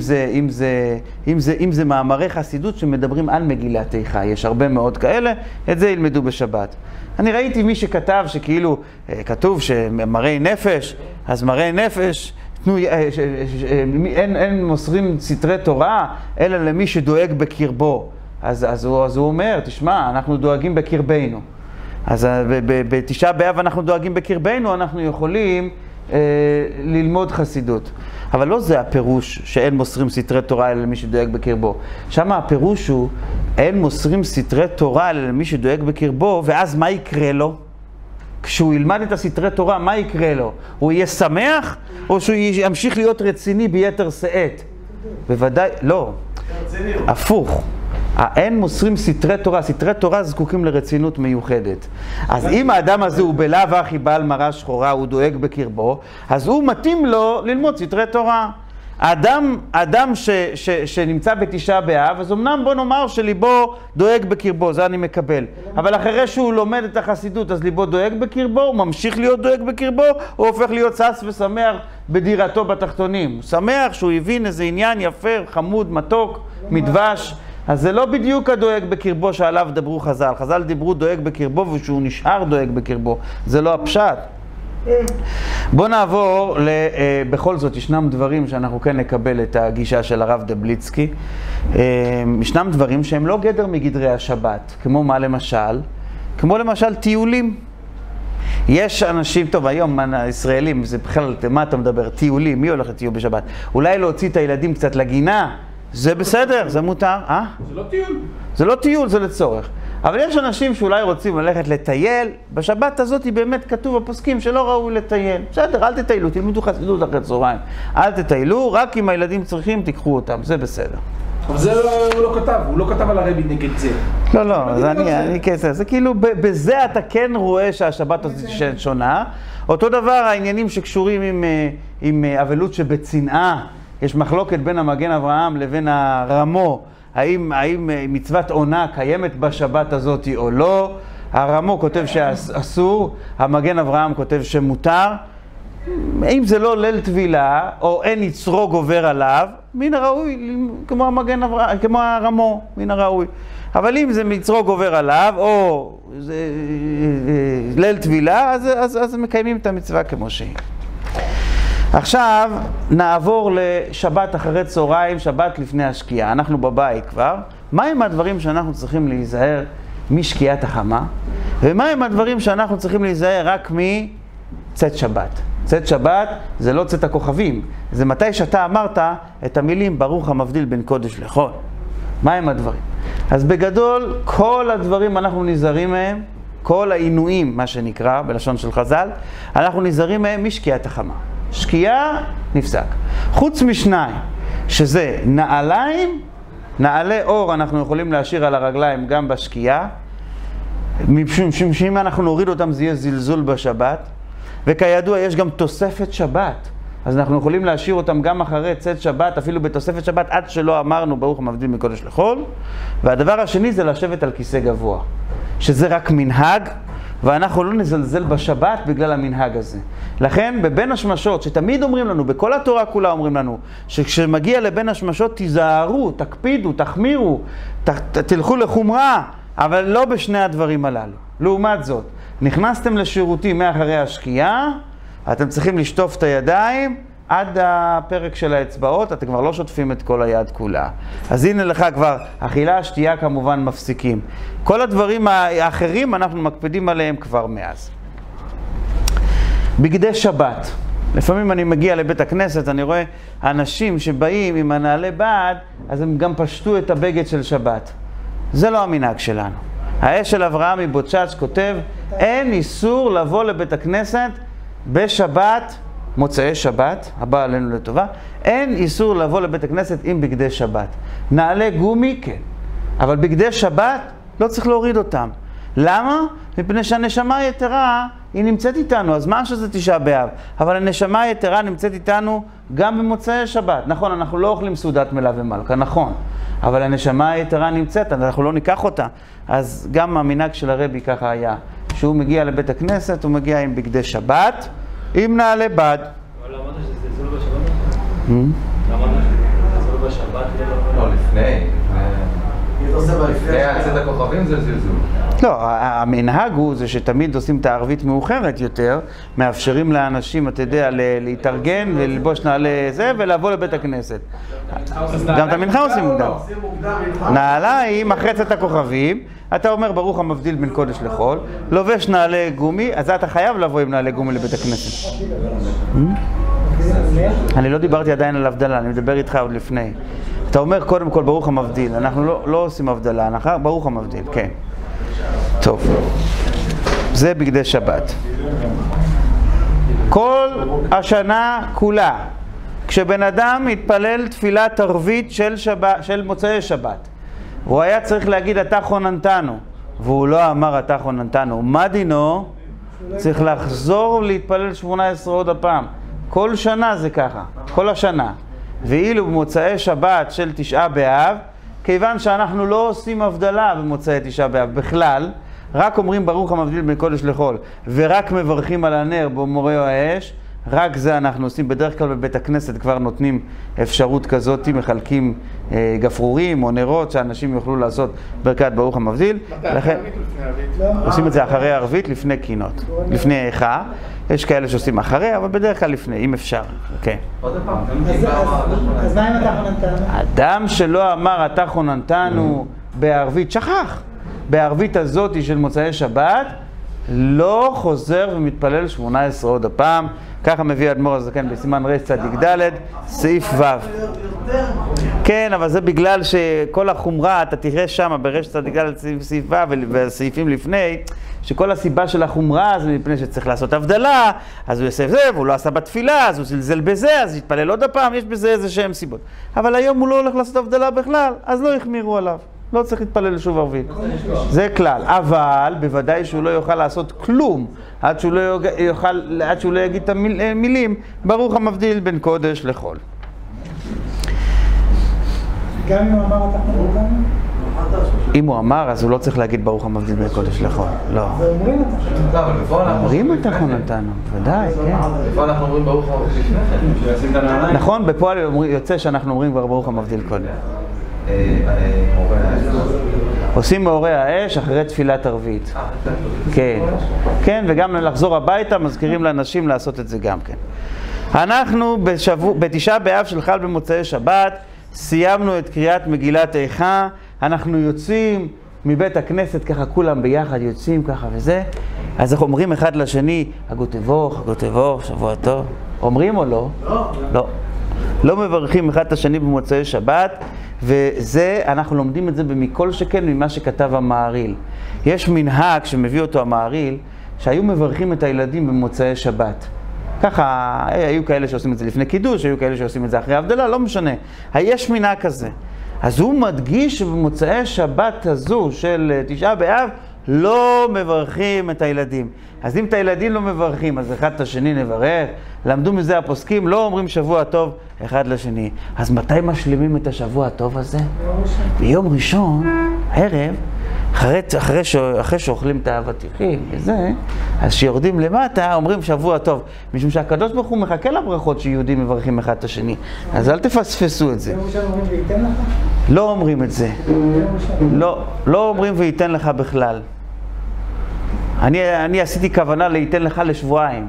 אם זה מאמרי חסידות שמדברים על מגילת איכה, יש הרבה מאוד כאלה, את זה ילמדו בשבת. אני ראיתי מי שכתב שכאילו כתוב שמראי נפש, אז מראי נפש, אין מוסרים סתרי תורה, אלא למי שדואג בקרבו. אז הוא אומר, תשמע, אנחנו דואגים בקרבנו. אז בתשעה באב אנחנו דואגים בקרבנו, אנחנו יכולים ללמוד חסידות. אבל לא זה הפירוש שאין מוסרים סתרי תורה אלא למי שדואג בקרבו. שם הפירוש הוא, אין מוסרים סתרי תורה אלא למי שדואג בקרבו, ואז מה יקרה לו? כשהוא ילמד את הסתרי תורה, מה יקרה לו? הוא יהיה שמח, או שהוא ימשיך להיות רציני ביתר שאת? בוודאי, לא. הפוך. אין מוסרים סתרי תורה, סתרי תורה זקוקים לרצינות מיוחדת. אז אם האדם הזה הוא בלאו הכי בעל מראה שחורה, הוא דואג בקרבו, אז הוא מתאים לו ללמוד סתרי תורה. האדם שנמצא בתשעה באב, אז אמנם בוא נאמר שליבו דואג בקרבו, זה אני מקבל. אבל אחרי שהוא לומד את החסידות, אז ליבו דואג בקרבו, הוא ממשיך להיות דואג בקרבו, הוא הופך להיות שש ושמח בדירתו בתחתונים. הוא שמח שהוא הבין איזה עניין יפה, חמוד, מתוק, מדבש. אז זה לא בדיוק הדואג בקרבו שעליו דברו חז"ל. חז"ל דיברו דואג בקרבו ושהוא נשאר דואג בקרבו. זה לא הפשט. בוא נעבור, בכל זאת ישנם דברים שאנחנו כן נקבל את הגישה של הרב דבליצקי. ישנם דברים שהם לא גדר מגדרי השבת. כמו מה למשל? כמו למשל טיולים. יש אנשים, טוב היום הישראלים, זה בכלל, מה אתה מדבר? טיולים, מי הולך לטיול בשבת? אולי להוציא את הילדים קצת לגינה. זה בסדר, זה מותר. זה לא טיול. זה לא טיול, זה לצורך. אבל יש אנשים שאולי רוצים ללכת לטייל, בשבת הזאת באמת כתוב בפוסקים שלא ראוי לטייל. בסדר, אל תטיילו, תלמדו חסידות אחרי צהריים. אל תטיילו, רק אם הילדים צריכים, תיקחו אותם, זה בסדר. אבל זה הוא לא כתב על הרבי נגד זה. לא, אני כסף, זה כאילו, בזה אתה כן רואה שהשבת הזאת שונה. אותו דבר העניינים שקשורים עם אבלות שבצנעה, יש מחלוקת בין המגן אברהם לבין הרמו, האם מצוות עונה קיימת בשבת הזאת או לא. הרמו כותב שאסור, המגן אברהם כותב שמותר. אם זה לא ליל טבילה, או אין יצרו גובר עליו, מן הראוי, כמו המגן אברהם, כמו הרמו, מן הראוי. אבל אם זה יצרו גובר עליו, או ליל טבילה, אז מקיימים את המצווה כמו שהיא. עכשיו נעבור לשבת אחרי צהריים, שבת לפני השקיעה. אנחנו בבית כבר. מהם הדברים שאנחנו צריכים להיזהר משקיעת החמה? ומהם הדברים שאנחנו צריכים להיזהר רק מצאת שבת? צאת שבת זה לא צאת הכוכבים. זה מתי שאתה אמרת את המילים ברוך המבדיל בין קודש לחול. מהם הדברים? אז בגדול כל הדברים אנחנו נזהרים מהם, כל העינויים, מה שנקרא בלשון של חז"ל, אנחנו נזהרים מהם משקיעת החמה. שקיעה נפסק. חוץ משניים, שזה נעליים, נעלי אור אנחנו יכולים להשאיר על הרגליים גם בשקיעה, משום שאם אנחנו נוריד אותם זה יהיה זלזול בשבת, וכידוע יש גם תוספת שבת, אז אנחנו יכולים להשאיר אותם גם אחרי צאת שבת, אפילו בתוספת שבת, עד שלא אמרנו ברוך המבדיל מקודש לחול. והדבר השני זה לשבת על כיסא גבוה, שזה רק מנהג, ואנחנו לא נזלזל בשבת בגלל המנהג הזה. לכן בבין השמשות, שתמיד אומרים לנו, בכל התורה כולה אומרים לנו, שכשמגיע לבין השמשות תיזהרו, תקפידו, תחמירו, תלכו לחומרה, אבל לא בשני הדברים הללו. לעומת זאת, נכנסתם לשירותים מאחרי השקיעה, אתם צריכים לשטוף את הידיים עד הפרק של האצבעות, אתם כבר לא שוטפים את כל היד כולה. אז הנה לך כבר, אכילה, שתייה כמובן מפסיקים. כל הדברים האחרים אנחנו מקפידים עליהם כבר מאז. בגדי שבת. לפעמים אני מגיע לבית הכנסת, אני רואה אנשים שבאים עם הנעלי בד, אז הם גם פשטו את הבגד של שבת. זה לא המנהג שלנו. האש של אברהם מבוצ'אץ' כותב, אין איסור לבוא לבית הכנסת בשבת, מוצאי שבת, הבא עלינו לטובה, אין איסור לבוא לבית הכנסת עם בגדי שבת. נעלי גומי, כן. אבל בגדי שבת לא צריך להוריד אותם. למה? מפני שהנשמה היתרה היא נמצאת איתנו, אז מה שזה 9 באב? אבל הנשמה היתרה נמצאת איתנו גם במוצאי שבת. נכון, אנחנו לא אוכלים סעודת מלה ומלכה, נכון. אבל הנשמה היתרה נמצאת, אנחנו לא ניקח אותה. אז גם המנהג של הרבי ככה היה. כשהוא מגיע לבית הכנסת, הוא מגיע עם בגדי שבת, עם נעלי בד. אבל אמרת שזה זלזול בשבת? אמרת שזה זלזול בשבת? לא, לפני. לפני הצאת הכוכבים זה זלזול. לא, המנהג הוא זה שתמיד עושים את הערבית מאוחרת יותר, מאפשרים לאנשים, אתה יודע, להתארגן וללבוש נעלי זה ולבוא לבית הכנסת. גם את המנחה עושים מוקדם. נעלה היא מחרצת הכוכבים, אתה אומר ברוך המבדיל בין קודש לחול, לובש נעלי גומי, אז אתה חייב לבוא עם נעלי גומי לבית הכנסת. אני לא דיברתי עדיין על הבדלה, אני מדבר איתך עוד לפני. אתה אומר קודם כל ברוך המבדיל, אנחנו לא עושים הבדלה, ברוך המבדיל, כן. טוב, זה בגדי שבת. כל השנה כולה, כשבן אדם מתפלל תפילת ערבית של מוצאי שבת, הוא היה צריך להגיד אתה חוננתנו, והוא לא אמר אתה חוננתנו. מה דינו? צריך לחזור ולהתפלל 18 עוד הפעם. כל שנה זה ככה, כל השנה. ואילו במוצאי שבת של 9 באב, כיוון שאנחנו לא עושים הבדלה במוצאי 9 באב בכלל, רק אומרים ברוך המבדיל בין קודש לחול, ורק מברכים על הנר במורה או האש, רק זה אנחנו עושים. בדרך כלל בבית הכנסת כבר נותנים אפשרות כזאת, מחלקים גפרורים או נרות שאנשים יוכלו לעשות ברכת ברוך המבדיל. לכן עושים את זה אחרי הערבית, לפני קינות, לפני איכה. יש כאלה שעושים אחרי, אבל בדרך כלל לפני, אם אפשר. כן. עוד פעם. אז מה אם אתה חוננתנו? אדם שלא אמר אתה חוננתנו בערבית, שכח. בערבית הזאת של מוצאי שבת, לא חוזר ומתפלל 18 עוד הפעם. ככה מביא אדמו"ר הזקן בסימן ר' צדיק ד' סעיף ו'. כן, אבל זה בגלל שכל החומרה, אתה תראה שם בר' צדיק ד' סעיף ו' ובסעיפים לפני, שכל הסיבה של החומרה זה מפני שצריך לעשות הבדלה, אז הוא יעשה זה, והוא לא עשה בתפילה, אז הוא זלזל בזה, אז יתפלל עוד הפעם, יש בזה איזה שהם סיבות. אבל היום הוא לא הולך לעשות הבדלה בכלל, אז לא יחמירו עליו. לא צריך להתפלל שוב ערבית. זה כלל. אבל בוודאי שהוא לא יוכל לעשות כלום עד שהוא לא יגיד את המילים ברוך המבדיל בין קודש לחול. גם אם הוא אמר אתה חוננתנו? אם הוא אמר, אז הוא לא צריך להגיד ברוך המבדיל בין קודש לחול. לא. ואומרים אתה חוננתנו. אומרים אתה חוננתנו, ודאי, כן. בפועל אנחנו אומרים ברוך המבדיל לפני כן. נכון, בפועל יוצא שאנחנו אומרים כבר ברוך המבדיל קודם. עושים מאורי האש אחרי תפילת ערבית. כן, כן, וגם לחזור הביתה מזכירים לאנשים לעשות את זה גם כן. אנחנו ב9 באב של חל במוצאי שבת סיימנו את קריאת מגילת איכה. אנחנו יוצאים מבית הכנסת ככה, כולם ביחד יוצאים ככה וזה. אז אנחנו אומרים אחד לשני הגותבוך, שבוע טוב. אומרים או לא? לא. לא מברכים אחד את השני במוצאי שבת, וזה, אנחנו לומדים את זה במכל שכן ממה שכתב המהרי"ל. יש מנהג שמביא אותו המהרי"ל, שהיו מברכים את הילדים במוצאי שבת. ככה, היו כאלה שעושים את זה לפני קידוש, היו כאלה שעושים את זה אחרי הבדלה, לא משנה. יש מנהג כזה. אז הוא מדגיש שבמוצאי שבת הזו של 9 באב, לא מברכים את הילדים. אז אם את הילדים לא מברכים, אז אחד את השני נברך. למדו מזה הפוסקים, לא אומרים שבוע טוב אחד לשני. אז מתי משלימים את השבוע הטוב הזה? ביום ראשון, ערב, אחרי שאוכלים את האבטיחים וזה, אז שיורדים למטה אומרים שבוע טוב. משום שהקדוש ברוך הוא מחכה לברכות שיהודים מברכים אחד את השני. אז אל תפספסו את זה. לא אומרים את זה. לא אומרים וייתן לך בכלל. אני עשיתי כוונה להיתן לך לשבועיים.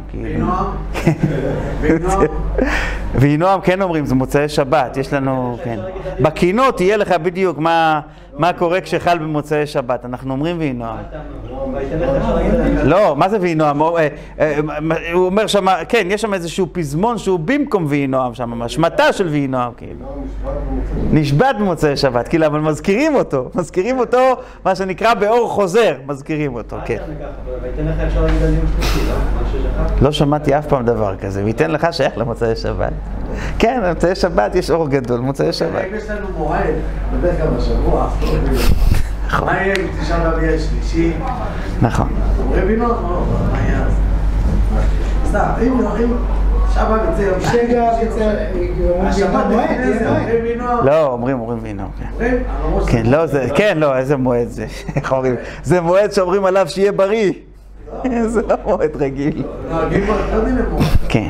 וינועם כן אומרים, זה מוצאי שבת, יש לנו, כן. בקינות יהיה לך בדיוק מה קורה כשחל במוצאי שבת, אנחנו אומרים וינועם. לא, מה זה ויהי נועם? הוא אומר שם, כן, יש שם איזשהו פזמון שהוא במקום ויהי נועם שם, השמטה של ויהי נועם, כאילו. נשבעת במוצאי שבת, כאילו, אבל מזכירים אותו, מה שנקרא באור חוזר, מזכירים אותו, כן. ויתן לך אפשר להגיד על יום שלישי, לא? לא שמעתי אף פעם דבר כזה, ויתן לך שייך למוצאי שבת. כן, למוצאי שבת יש אור גדול, מוצאי שבת. אם יש לנו מועד, בדרך כלל בשבוע, מה יהיה אם תשעה באב יהיה שלישי? נכון. אומרים בינות? מה יהיה אז? סתם, אם שבת יוצא יום שגע יוצא השבת לפני זה, אומרים בינות? לא, אומרים וינו, כן. כן, לא, איזה מועד זה? איך אומרים? זה מועד שאומרים עליו שיהיה בריא. זה לא מועד רגיל. כן.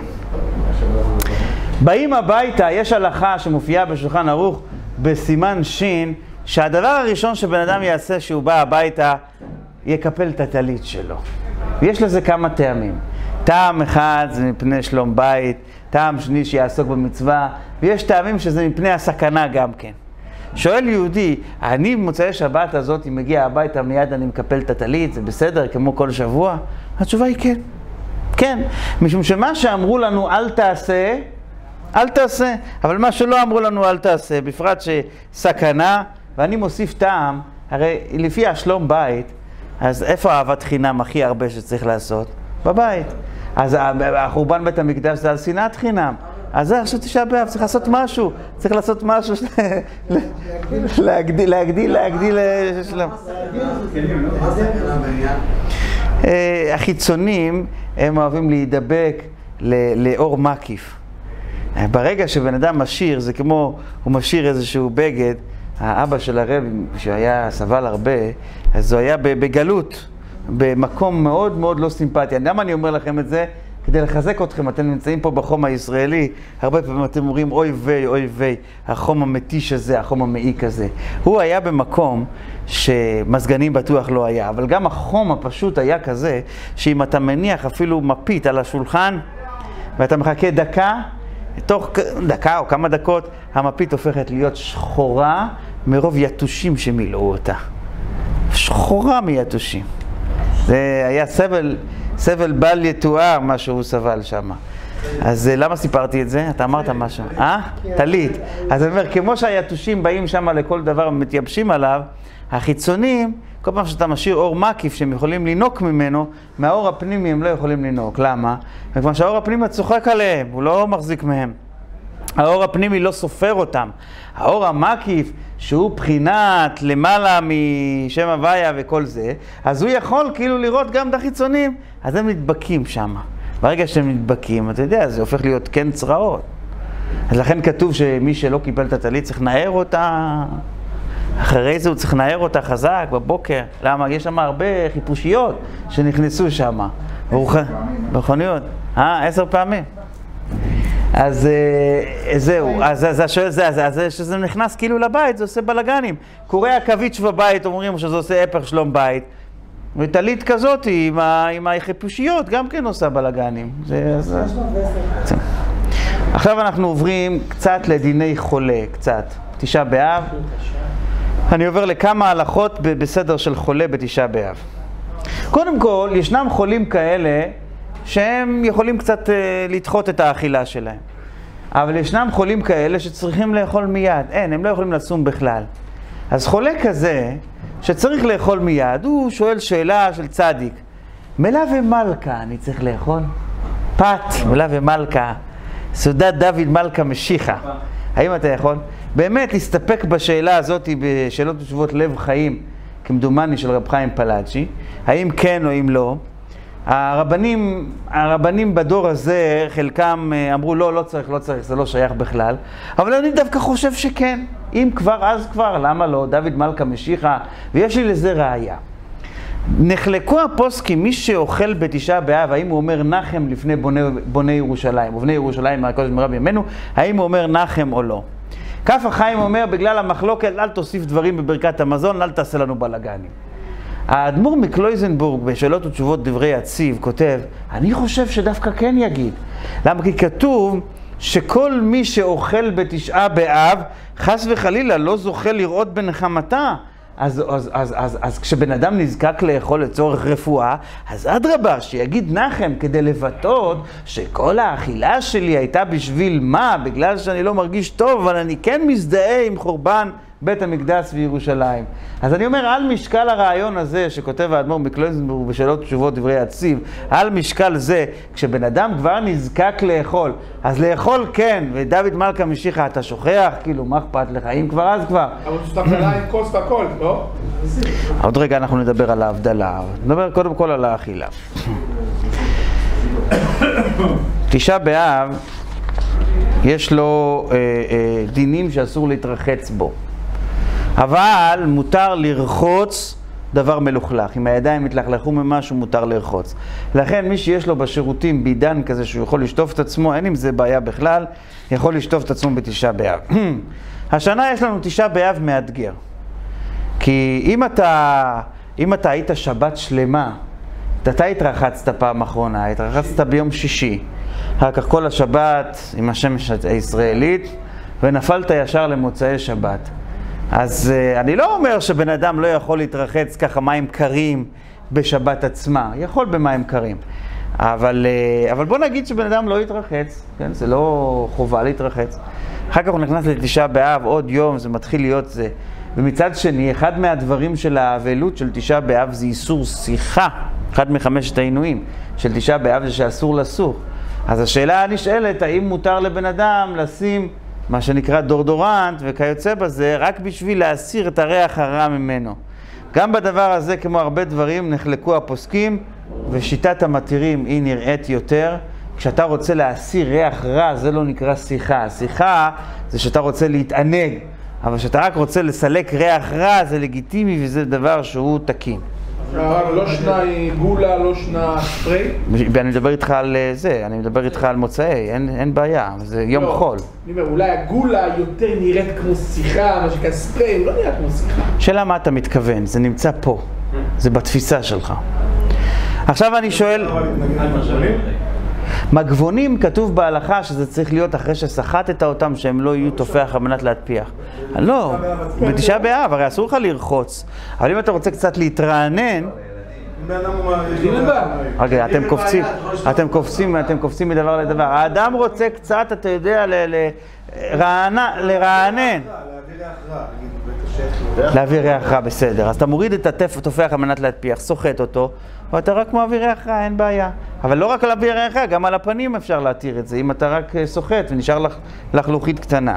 באים הביתה, יש הלכה שמופיעה בשולחן ערוך בסימן שין, שהדבר הראשון שבן אדם יעשה שהוא בא הביתה, יקפל את הטלית שלו. ויש לזה כמה טעמים. טעם אחד זה מפני שלום בית, טעם שני שיעסוק במצווה, ויש טעמים שזה מפני הסכנה גם כן. שואל יהודי, אני במוצאי שבת הזאת, אם מגיע הביתה מיד אני מקפל את הטלית, זה בסדר כמו כל שבוע? התשובה היא כן. כן, משום שמה שאמרו לנו אל תעשה, אל תעשה, אבל מה שלא אמרו לנו אל תעשה, בפרט שסכנה, ואני מוסיף טעם, הרי לפי השלום בית, אז איפה אהבת חינם הכי הרבה שצריך לעשות? בבית. אז החורבן בית המקדש זה על שנאת חינם. אז זה עכשיו תשעה באב, צריך לעשות משהו, להגדיל שלום. החיצונים הם אוהבים להידבק לאור מקיף. ברגע שבן אדם משאיר, זה כמו הוא משאיר איזשהו בגד, האבא של הרב, שהיה סבל הרבה, אז הוא היה בגלות, במקום מאוד מאוד לא סימפטי. למה אני אומר לכם את זה? כדי לחזק אתכם, אתם נמצאים פה בחום הישראלי, הרבה פעמים אתם אומרים אוי ויי, החום המתיש הזה, החום המעיק הזה. הוא היה במקום שמזגנים בטוח לא היה, אבל גם החום הפשוט היה כזה, שאם אתה מניח אפילו מפית על השולחן, ואתה מחכה דקה, תוך דקה או כמה דקות, המפית הופכת להיות שחורה מרוב יתושים שמילאו אותה. שחורה מיתושים. זה היה סבל בל יתואר מה שהוא סבל שם. אז למה סיפרתי את זה? אתה אמרת משהו. טלית. אז אני אומר, כמו שהיתושים באים שם לכל דבר ומתייבשים עליו, החיצונים, כל פעם שאתה משאיר אור מקיף שהם יכולים לינוק ממנו, מהאור הפנימי הם לא יכולים לינוק. למה? וכמו שהאור הפנימי צוחק עליהם, הוא לא מחזיק מהם. האור הפנימי לא סופר אותם. האור המקיף, שהוא בחינת למעלה משם הוויה וכל זה, אז הוא יכול כאילו לראות גם את החיצונים, אז הם נדבקים שם. ברגע שהם נדבקים, אתה יודע, זה הופך להיות כן צרעות. אז לכן כתוב שמי שלא קיבל את הטלית צריך לנער אותה, אחרי זה הוא צריך לנער אותה חזק בבוקר. למה? יש שם הרבה חיפושיות שנכנסו שם. מכוניות. 10 פעמים. אז זהו, אז שזה נכנס כאילו לבית, זה עושה בלגנים. קוראי הקוויץ' בבית אומרים שזה עושה הפך שלום בית. וטלית כזאת עם החיפושיות גם כן עושה בלגנים. עכשיו אנחנו עוברים קצת לדיני חולה, קצת. תשעה באב. אני עובר לכמה הלכות בסדר של חולה בתשעה באב. קודם כל, ישנם חולים כאלה שהם יכולים קצת לדחות את האכילה שלהם. אבל ישנם חולים כאלה שצריכים לאכול מיד. הם לא יכולים לצום בכלל. אז חולה כזה שצריך לאכול מיד, הוא שואל שאלה של צדיק. מלה ומלכה אני צריך לאכול? פת, מלה ומלכה. סעודת דוד מלכה משיחה. האם אתה יכול? באמת להסתפק בשאלה הזאת בשאלות ותשובות לב חיים, כמדומני של רב חיים פלאג'י. האם כן או אם לא? הרבנים בדור הזה, חלקם אמרו לא צריך, זה לא שייך בכלל. אבל אני דווקא חושב שכן. אם כבר, אז כבר, למה לא? דוד מלכה משיחה, ויש לי לזה ראייה. נחלקו הפוסקים, מי שאוכל בתשעה באב, האם הוא אומר נחם לפני בוני ירושלים, ובני ירושלים מהקודש מרב ימינו, האם הוא אומר נחם או לא? כף החיים אומר, בגלל המחלוקת, אל תוסיף דברים בברכת המזון, אל תעשה לנו בלגנים. האדמו"ר מקלויזנבורג בשאלות ותשובות דברי הציב כותב, אני חושב שדווקא כן יגיד. למה? כי כתוב שכל מי שאוכל בתשעה באב, חס וחלילה לא זוכה לראות בנחמתה אז כשבן אדם נזקק לאכול לצורך רפואה, אז אדרבה, שיגיד נחם כדי לבטאות שכל האכילה שלי הייתה בשביל מה? בגלל שאני לא מרגיש טוב, אבל אני כן מזדהה עם חורבן בית המקדש וירושלים. אז אני אומר, על משקל הרעיון הזה שכותב האדמו"ר מקלויזנבורג בשאלות תשובות דברי הציב, על משקל זה, כשבן אדם כבר נזקק לאכול, אז לאכול כן, ודוד מלכה משיחה, אתה שוכח? כאילו, מה אכפת לך? אם כבר, אז כבר. אבל שאתה קלה עם כוס והכל, לא? עוד רגע אנחנו נדבר על ההבדלה, נדבר קודם כל על האכילה. תשעה באב, יש לו דינים שאסור להתרחץ בו. אבל מותר לרחוץ דבר מלוכלך. אם הידיים מתלכלכו ממשהו, מותר לרחוץ. לכן מי שיש לו בשירותים בידן כזה שהוא יכול לשטוף את עצמו, אין עם זה בעיה בכלל, יכול לשטוף את עצמו בתשעה באב. השנה יש לנו תשעה באב מאתגר. כי אם אתה היית שבת שלמה, אתה התרחצת פעם אחרונה, התרחצת ביום שישי, אחר כך כל השבת עם השמש הישראלית, ונפלת ישר למוצאי שבת. אז אני לא אומר שבן אדם לא יכול להתרחץ ככה מים קרים בשבת עצמה, יכול במים קרים. אבל בוא נגיד שבן אדם לא יתרחץ, כן? זה לא חובה להתרחץ. אחר כך הוא נכנס לתשעה באב, עוד יום, זה מתחיל להיות זה. ומצד שני, אחד מהדברים של האבלות של תשעה באב זה איסור שיחה. אחד מחמשת העינויים של תשעה באב זה שאסור לסוך. אז השאלה הנשאלת, האם מותר לבן אדם לשים מה שנקרא דורדורנט וכיוצא בזה, רק בשביל להסיר את הריח הרע ממנו. גם בדבר הזה, כמו הרבה דברים, נחלקו הפוסקים, ושיטת המתירים היא נראית יותר. כשאתה רוצה להסיר ריח רע, זה לא נקרא שיחה. שיחה זה שאתה רוצה להתענג, אבל כשאתה רק רוצה לסלק ריח רע, זה לגיטימי וזה דבר שהוא תקין. לא שנה גולה, לא שנה ספרי? אני מדבר איתך על זה, אני מדבר איתך על מוצאי, אין בעיה, זה יום חול. אני אומר, אולי הגולה יותר נראית כמו שיחה, מה שנקרא ספרי, הוא לא נראה כמו שיחה. שאלה מה אתה מתכוון, זה נמצא פה, זה בתפיסה שלך. עכשיו אני שואל, מגבונים כתוב בהלכה שזה צריך להיות אחרי שסחטת אותם, שהם לא יהיו תופח על מנת להטפיח. לא, בתשעה באב, הרי אסור לך לרחוץ. אבל אם אתה רוצה קצת להתרענן, רגע, אתם קופצים מדבר לדבר. האדם רוצה קצת, אתה יודע, לרענן. להביא ריח רע, בסדר. אז אתה מוריד את התופח על מנת להטפיח, סוחט אותו, ואתה רק מעביר ריח רע, אין בעיה. אבל לא רק על להביא ריח רע, גם על הפנים אפשר להתיר את זה, אם אתה רק סוחט ונשאר לך לוחית קטנה.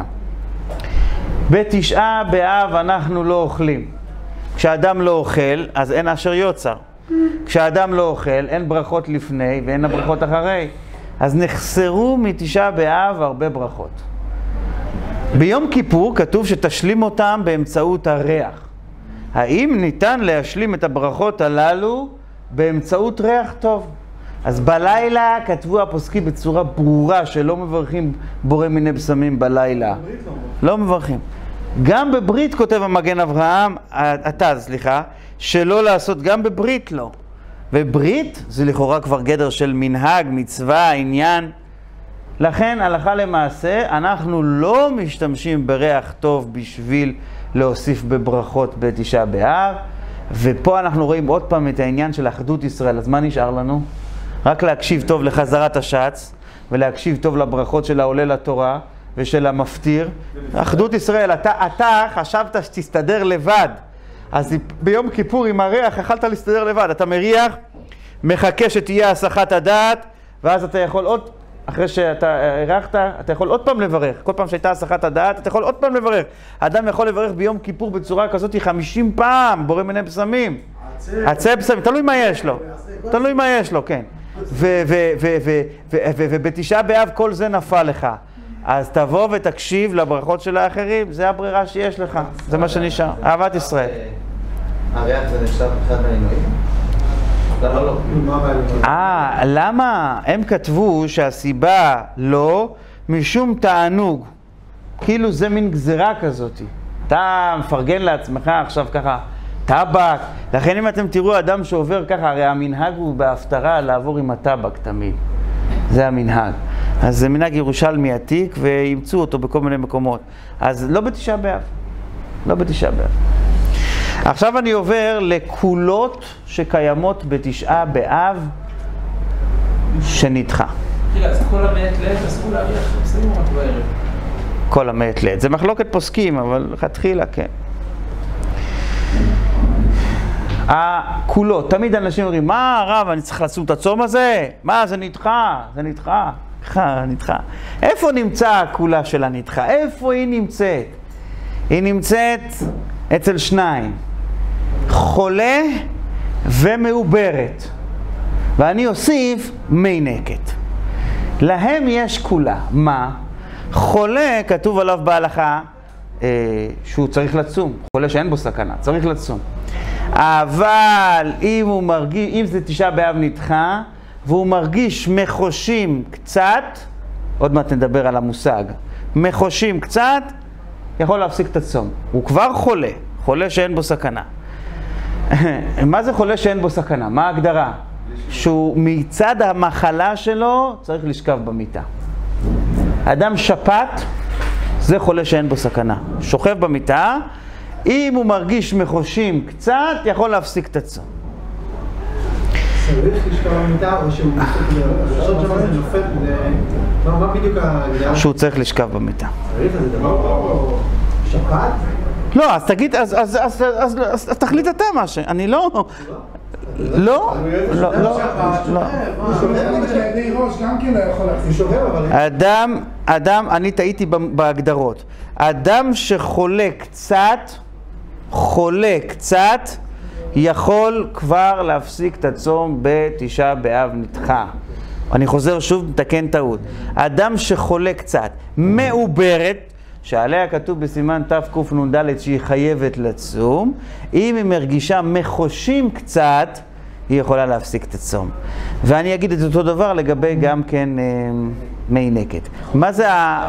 בתשעה באב אנחנו לא אוכלים. כשאדם לא אוכל, אז אין אשר יוצר. כשאדם לא אוכל, אין ברכות לפני ואין הברכות אחרי. אז נחסרו מתשעה באב הרבה ברכות. ביום כיפור כתוב שתשלים אותם באמצעות הריח. האם ניתן להשלים את הברכות הללו באמצעות ריח טוב? אז בלילה כתבו הפוסקים בצורה ברורה שלא מברכים בורא מיני בשמים בלילה. לא מברכים. גם בברית כותב המגן אברהם, שלא לעשות, גם בברית לא. וברית זה לכאורה כבר גדר של מנהג, מצווה, עניין. לכן הלכה למעשה אנחנו לא משתמשים בריח טוב בשביל להוסיף בברכות בתשעה באב. ופה אנחנו רואים עוד פעם את העניין של אחדות ישראל. אז מה נשאר לנו? רק להקשיב טוב לחזרת השץ, ולהקשיב טוב לברכות של העולה לתורה ושל המפטיר. אחדות ישראל, אתה חשבת שתסתדר לבד. אז ביום כיפור עם הריח יכלת להסתדר לבד. אתה מריח, מחכה שתהיה הסחת הדעת, ואז אתה יכול עוד, אחרי שאתה הריחת, אתה יכול עוד פעם לברך. כל פעם שהייתה הסחת הדעת, אתה יכול עוד פעם לברך. האדם יכול לברך ביום כיפור בצורה כזאת 50 פעם, בורא מיני בשמים. עצי בשמים, תלוי מה יש לו. תלוי מה יש לו, כן. ובתשעה באב כל זה נפל לך. אז תבוא ותקשיב לברכות של האחרים, זה הברירה שיש לך. זה מה שנשאר. אהבת ישראל. הריח זה נחשב אחד מהעינויים? למה? הם כתבו שהסיבה לא משום תענוג. כאילו זה מין גזירה כזאת. אתה מפרגן לעצמך עכשיו ככה טבק. לכן אם אתם תראו אדם שעובר ככה, הרי המנהג הוא בהפטרה לעבור עם הטבק תמיד. זה המנהג. אז זה מנהג ירושלמי עתיק וימצאו אותו בכל מיני מקומות. אז לא בתשעה באב. לא בתשעה באב. עכשיו אני עובר לקולות שקיימות בתשעה באב שנדחה. רגע, אז כל המעת לעת אסור להריח, שמים רק בערב. כל המעת לעת. זה מחלוקת פוסקים, אבל לכתחילה כן. הקולות, תמיד אנשים אומרים, מה הרב, אני צריך לעשות את הצום הזה? מה, זה נדחה, זה נדחה. נדחה. איפה נמצא הקולה של הנדחה? איפה היא נמצאת? היא נמצאת אצל שניים. חולה ומעוברת. ואני אוסיף מינקת. להם יש קולה. מה? חולה, כתוב עליו בהלכה, שהוא צריך לצום. חולה שאין בו סכנה, צריך לצום. אבל אם הוא מרגיש, אם זה תשעה באב נדחה, והוא מרגיש מחושים קצת, עוד מעט נדבר על המושג, מחושים קצת, יכול להפסיק את הצום. הוא כבר חולה, חולה שאין בו סכנה. מה זה חולה שאין בו סכנה? מה ההגדרה? שהוא מצד המחלה שלו צריך לשכב במיטה. אדם שפט, זה חולה שאין בו סכנה. שוכב במיטה, אם הוא מרגיש מחושים קצת, יכול להפסיק את הצום. צריך לשכב במיטה או שהוא נופל, מה בדיוק ההגדרה? שהוא צריך לשכב במיטה. צריך, זה דבר שפט? לא, אז תגיד, אז תחליט אתה משהו. אני לא... לא, לא, לא, לא. אדם, אני טעיתי בהגדרות. אדם שחולה קצת, יכול כבר להפסיק את הצום בתשעה באב נדחה. אני חוזר שוב, נתקן טעות. אדם שחולה קצת, מעוברת, שעליה כתוב בסימן תקנ"ד שהיא חייבת לצום, אם היא מרגישה מחושים קצת, היא יכולה להפסיק את הצום. ואני אגיד את אותו דבר לגבי גם כן מינקת. מה זה ה...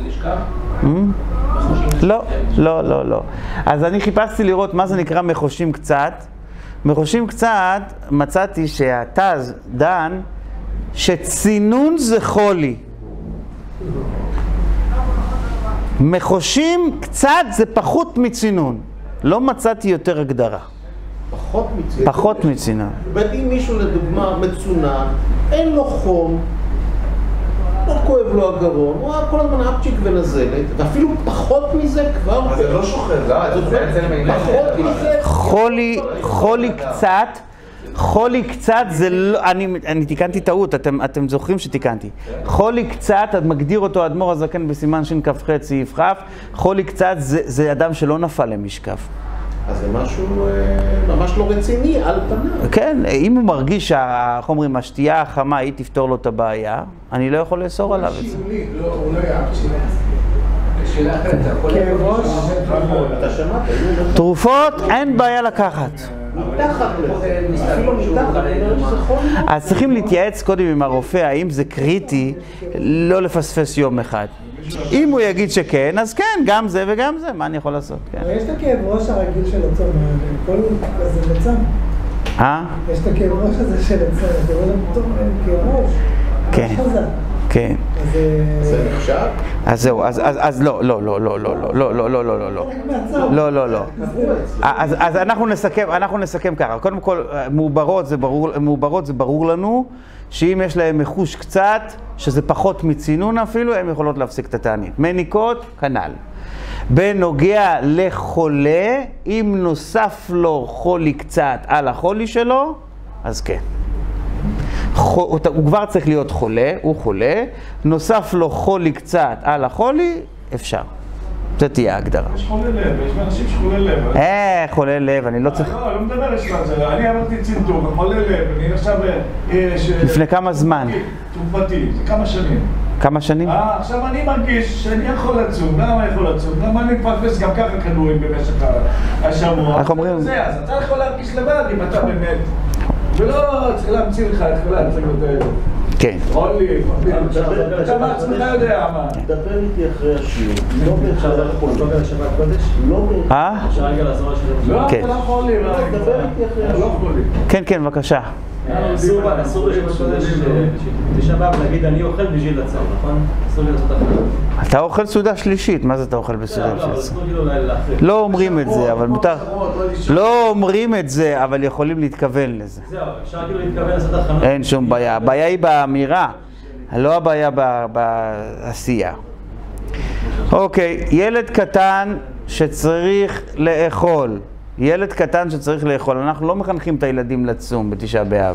לא, לא, לא, לא. אז אני חיפשתי לראות מה זה נקרא מחושים קצת. מחושים קצת, מצאתי שהתז דן שצינון זה חולי. מחושים קצת זה פחות מצינון. לא מצאתי יותר הגדרה. פחות מצינון. אם מישהו לדוגמה מצונן, אין לו חום, לא כואב לו הגרון, הוא כל הזמן אפצ'יק ונזלת, ואפילו פחות מזה כבר... אז זה לא שוכב, פחות מזה... חולי קצת זה לא... אני תיקנתי טעות, אתם זוכרים שתיקנתי. חולי קצת, את מגדיר אותו אדמו"ר הזקן בסימן שכ"ח סעיף כ', חולי קצת זה אדם שלא נפל למשכב. אז זה משהו ממש לא רציני, על פניו. כן, אם הוא מרגיש איך אומרים, השתייה החמה היא תפתור לו את הבעיה, אני לא יכול לאסור עליו את זה. הוא לא יאהב שילה. שאלה אחרת, אתה יכול כאב ראש? תרופות אין בעיה לקחת. מתחת לזה, אפילו מתחת, אז צריכים להתייעץ קודם עם הרופא, האם זה קריטי לא לפספס יום אחד. אם הוא יגיד שכן, אז כן, גם זה וגם זה, מה אני יכול לעשות? יש את הכאב ראש הרגיל של הצום, כל זה לצם. יש את הכאב ראש הזה של הצום, אתה רואה להם כאב ראש. כן. כן. זה נחשב? אז זהו, אז לא, לא, לא, לא, לא, לא, לא, לא, לא, לא, לא. לא, לא, לא. אז אנחנו נסכם ככה. קודם כל, מעוברות זה ברור לנו, שאם יש להם מחוש קצת, שזה פחות מצינון אפילו, הם יכולות להפסיק את התענית. מניקות, כנ"ל. בנוגע לחולה, אם נוסף לו חולי קצת על החולי שלו, אז כן. הוא כבר צריך להיות חולה, הוא חולה, נוסף לו חולי קצת על החולי, אפשר. זה תהיה ההגדרה. יש חולה לב, יש אנשים שחולה לב. חולה לב, אני לא צריך... לא מדבר על זה, אני עברתי צנתור, חולה לב, אני עכשיו... לפני כמה זמן? תרופתי, זה כמה שנים. כמה שנים? עכשיו אני מרגיש שאני יכול לצום, למה יכול לצום? למה אני מפספס גם ככה כדורים במשך השבוע? איך אומרים? אז אתה יכול להרגיש לבד אם אתה באמת... ולא צריך להמציא לך את כל ההצגות האלה. כן. רולי, אתה בעצמך יודע מה. דבר איתי אחרי השיעור. לא אפשר לדבר שבת קודש? לא אפשר רגע לעזור לשבת? לא, כן. אתה לא יכול לי. דבר איתי אחרי השיעור. כן, כן, בבקשה. אסור בתשעה באב להגיד אני אוכל בשביל הצום, נכון? אסור לי לעשות אחרת. אתה אוכל סעודה שלישית, מה זה אתה אוכל בסעודה שלישית? אסור כאילו להחליט. לא אומרים את זה, אבל מותר... לא אומרים את זה, אבל יכולים להתכוון לזה. זהו, אפשר כאילו להתכוון לעשות הכנות. אין שום בעיה, הבעיה היא באמירה, לא הבעיה בעשייה. אוקיי, ילד קטן שצריך לאכול. ילד קטן שצריך לאכול. אנחנו לא מחנכים את הילדים לצום בתשעה באב.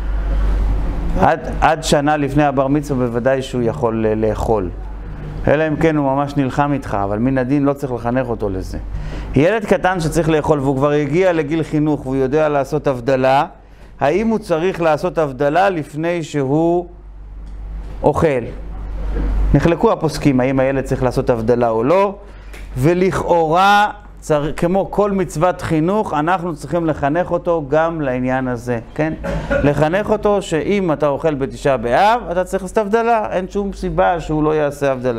עד שנה לפני הבר מצווה בוודאי שהוא יכול לאכול. אלא אם כן הוא ממש נלחם איתך, אבל מן הדין לא צריך לחנך אותו לזה. ילד קטן שצריך לאכול והוא כבר הגיע לגיל חינוך והוא יודע לעשות הבדלה, האם הוא צריך לעשות הבדלה לפני שהוא אוכל? נחלקו הפוסקים האם הילד צריך לעשות הבדלה או לא, ולכאורה כמו כל מצוות חינוך אנחנו צריכים לחנך אותו גם לעניין הזה, כן? לחנך אותו שאם אתה אוכל בתשעה באב אתה צריך לעשות הבדלה, אין שום סיבה שהוא לא יעשה הבדלה.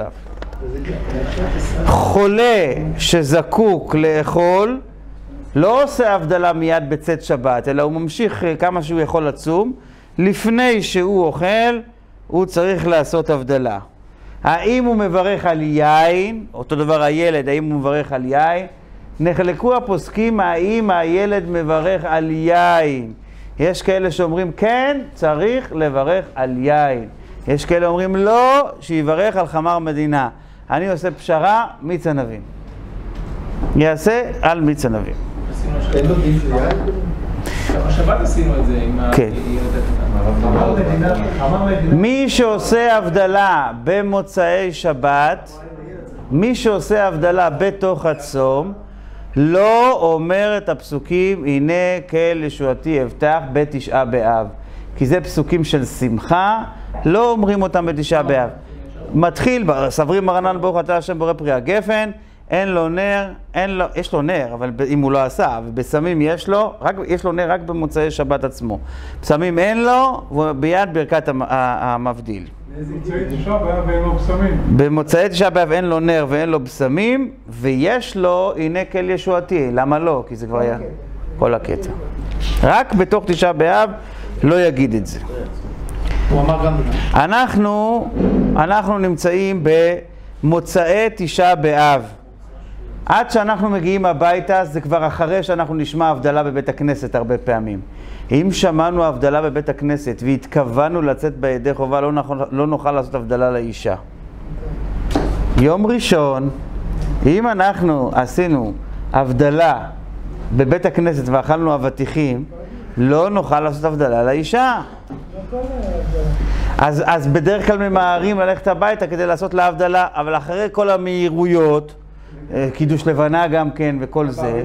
חולה שזקוק לאכול לא עושה הבדלה מיד בצאת שבת, אלא הוא ממשיך כמה שהוא יכול לצום, לפני שהוא אוכל הוא צריך לעשות הבדלה. האם הוא מברך על יין, אותו דבר הילד, האם הוא מברך על יין? נחלקו הפוסקים האם הילד מברך על יין. יש כאלה שאומרים כן, צריך לברך על יין. יש כאלה אומרים לא, שיברך על חמר מדינה. אני עושה פשרה, מיץ ענבים. יעשה על מיץ ענבים. אין לו דין של יין? השבת עשינו את זה עם כן. המדינה. מי שעושה הבדלה במוצאי שבת, מי שעושה הבדלה בתוך הצום, לא אומר את הפסוקים הנה כל ישועתי אבטח בתשעה באב, כי זה פסוקים של שמחה, לא אומרים אותם בתשעה באב. מתחיל, סברים מרנן ברוך אתה השם בורא פרי הגפן, אין לו נר, יש לו נר, אבל אם הוא לא עשה, ובסמים יש לו נר רק במוצאי שבת עצמו. בסמים אין לו, וביד ברכת המבדיל. במוצאי תשעה באב אין לו בסמים. במוצאי תשעה באב אין לו נר ואין לו בסמים, ויש לו הנה כל ישועתי. למה לא? כי זה כבר היה כל הקטע. רק בתוך תשעה באב לא יגיד את זה. הוא אמר גם... אנחנו נמצאים במוצאי תשעה באב. עד שאנחנו מגיעים הביתה זה כבר אחרי שאנחנו נשמע הבדלה בבית הכנסת הרבה פעמים. אם שמענו הבדלה בבית הכנסת והתכוונו לצאת בידי חובה, לא נוכל לעשות הבדלה לאישה. יום ראשון, אם אנחנו עשינו הבדלה בבית הכנסת ואכלנו אבטיחים, לא נוכל לעשות הבדלה לאישה. אז בדרך כלל ממהרים ללכת הביתה כדי לעשות לה הבדלה, אבל אחרי כל המהירויות, קידוש לבנה גם כן וכל זה,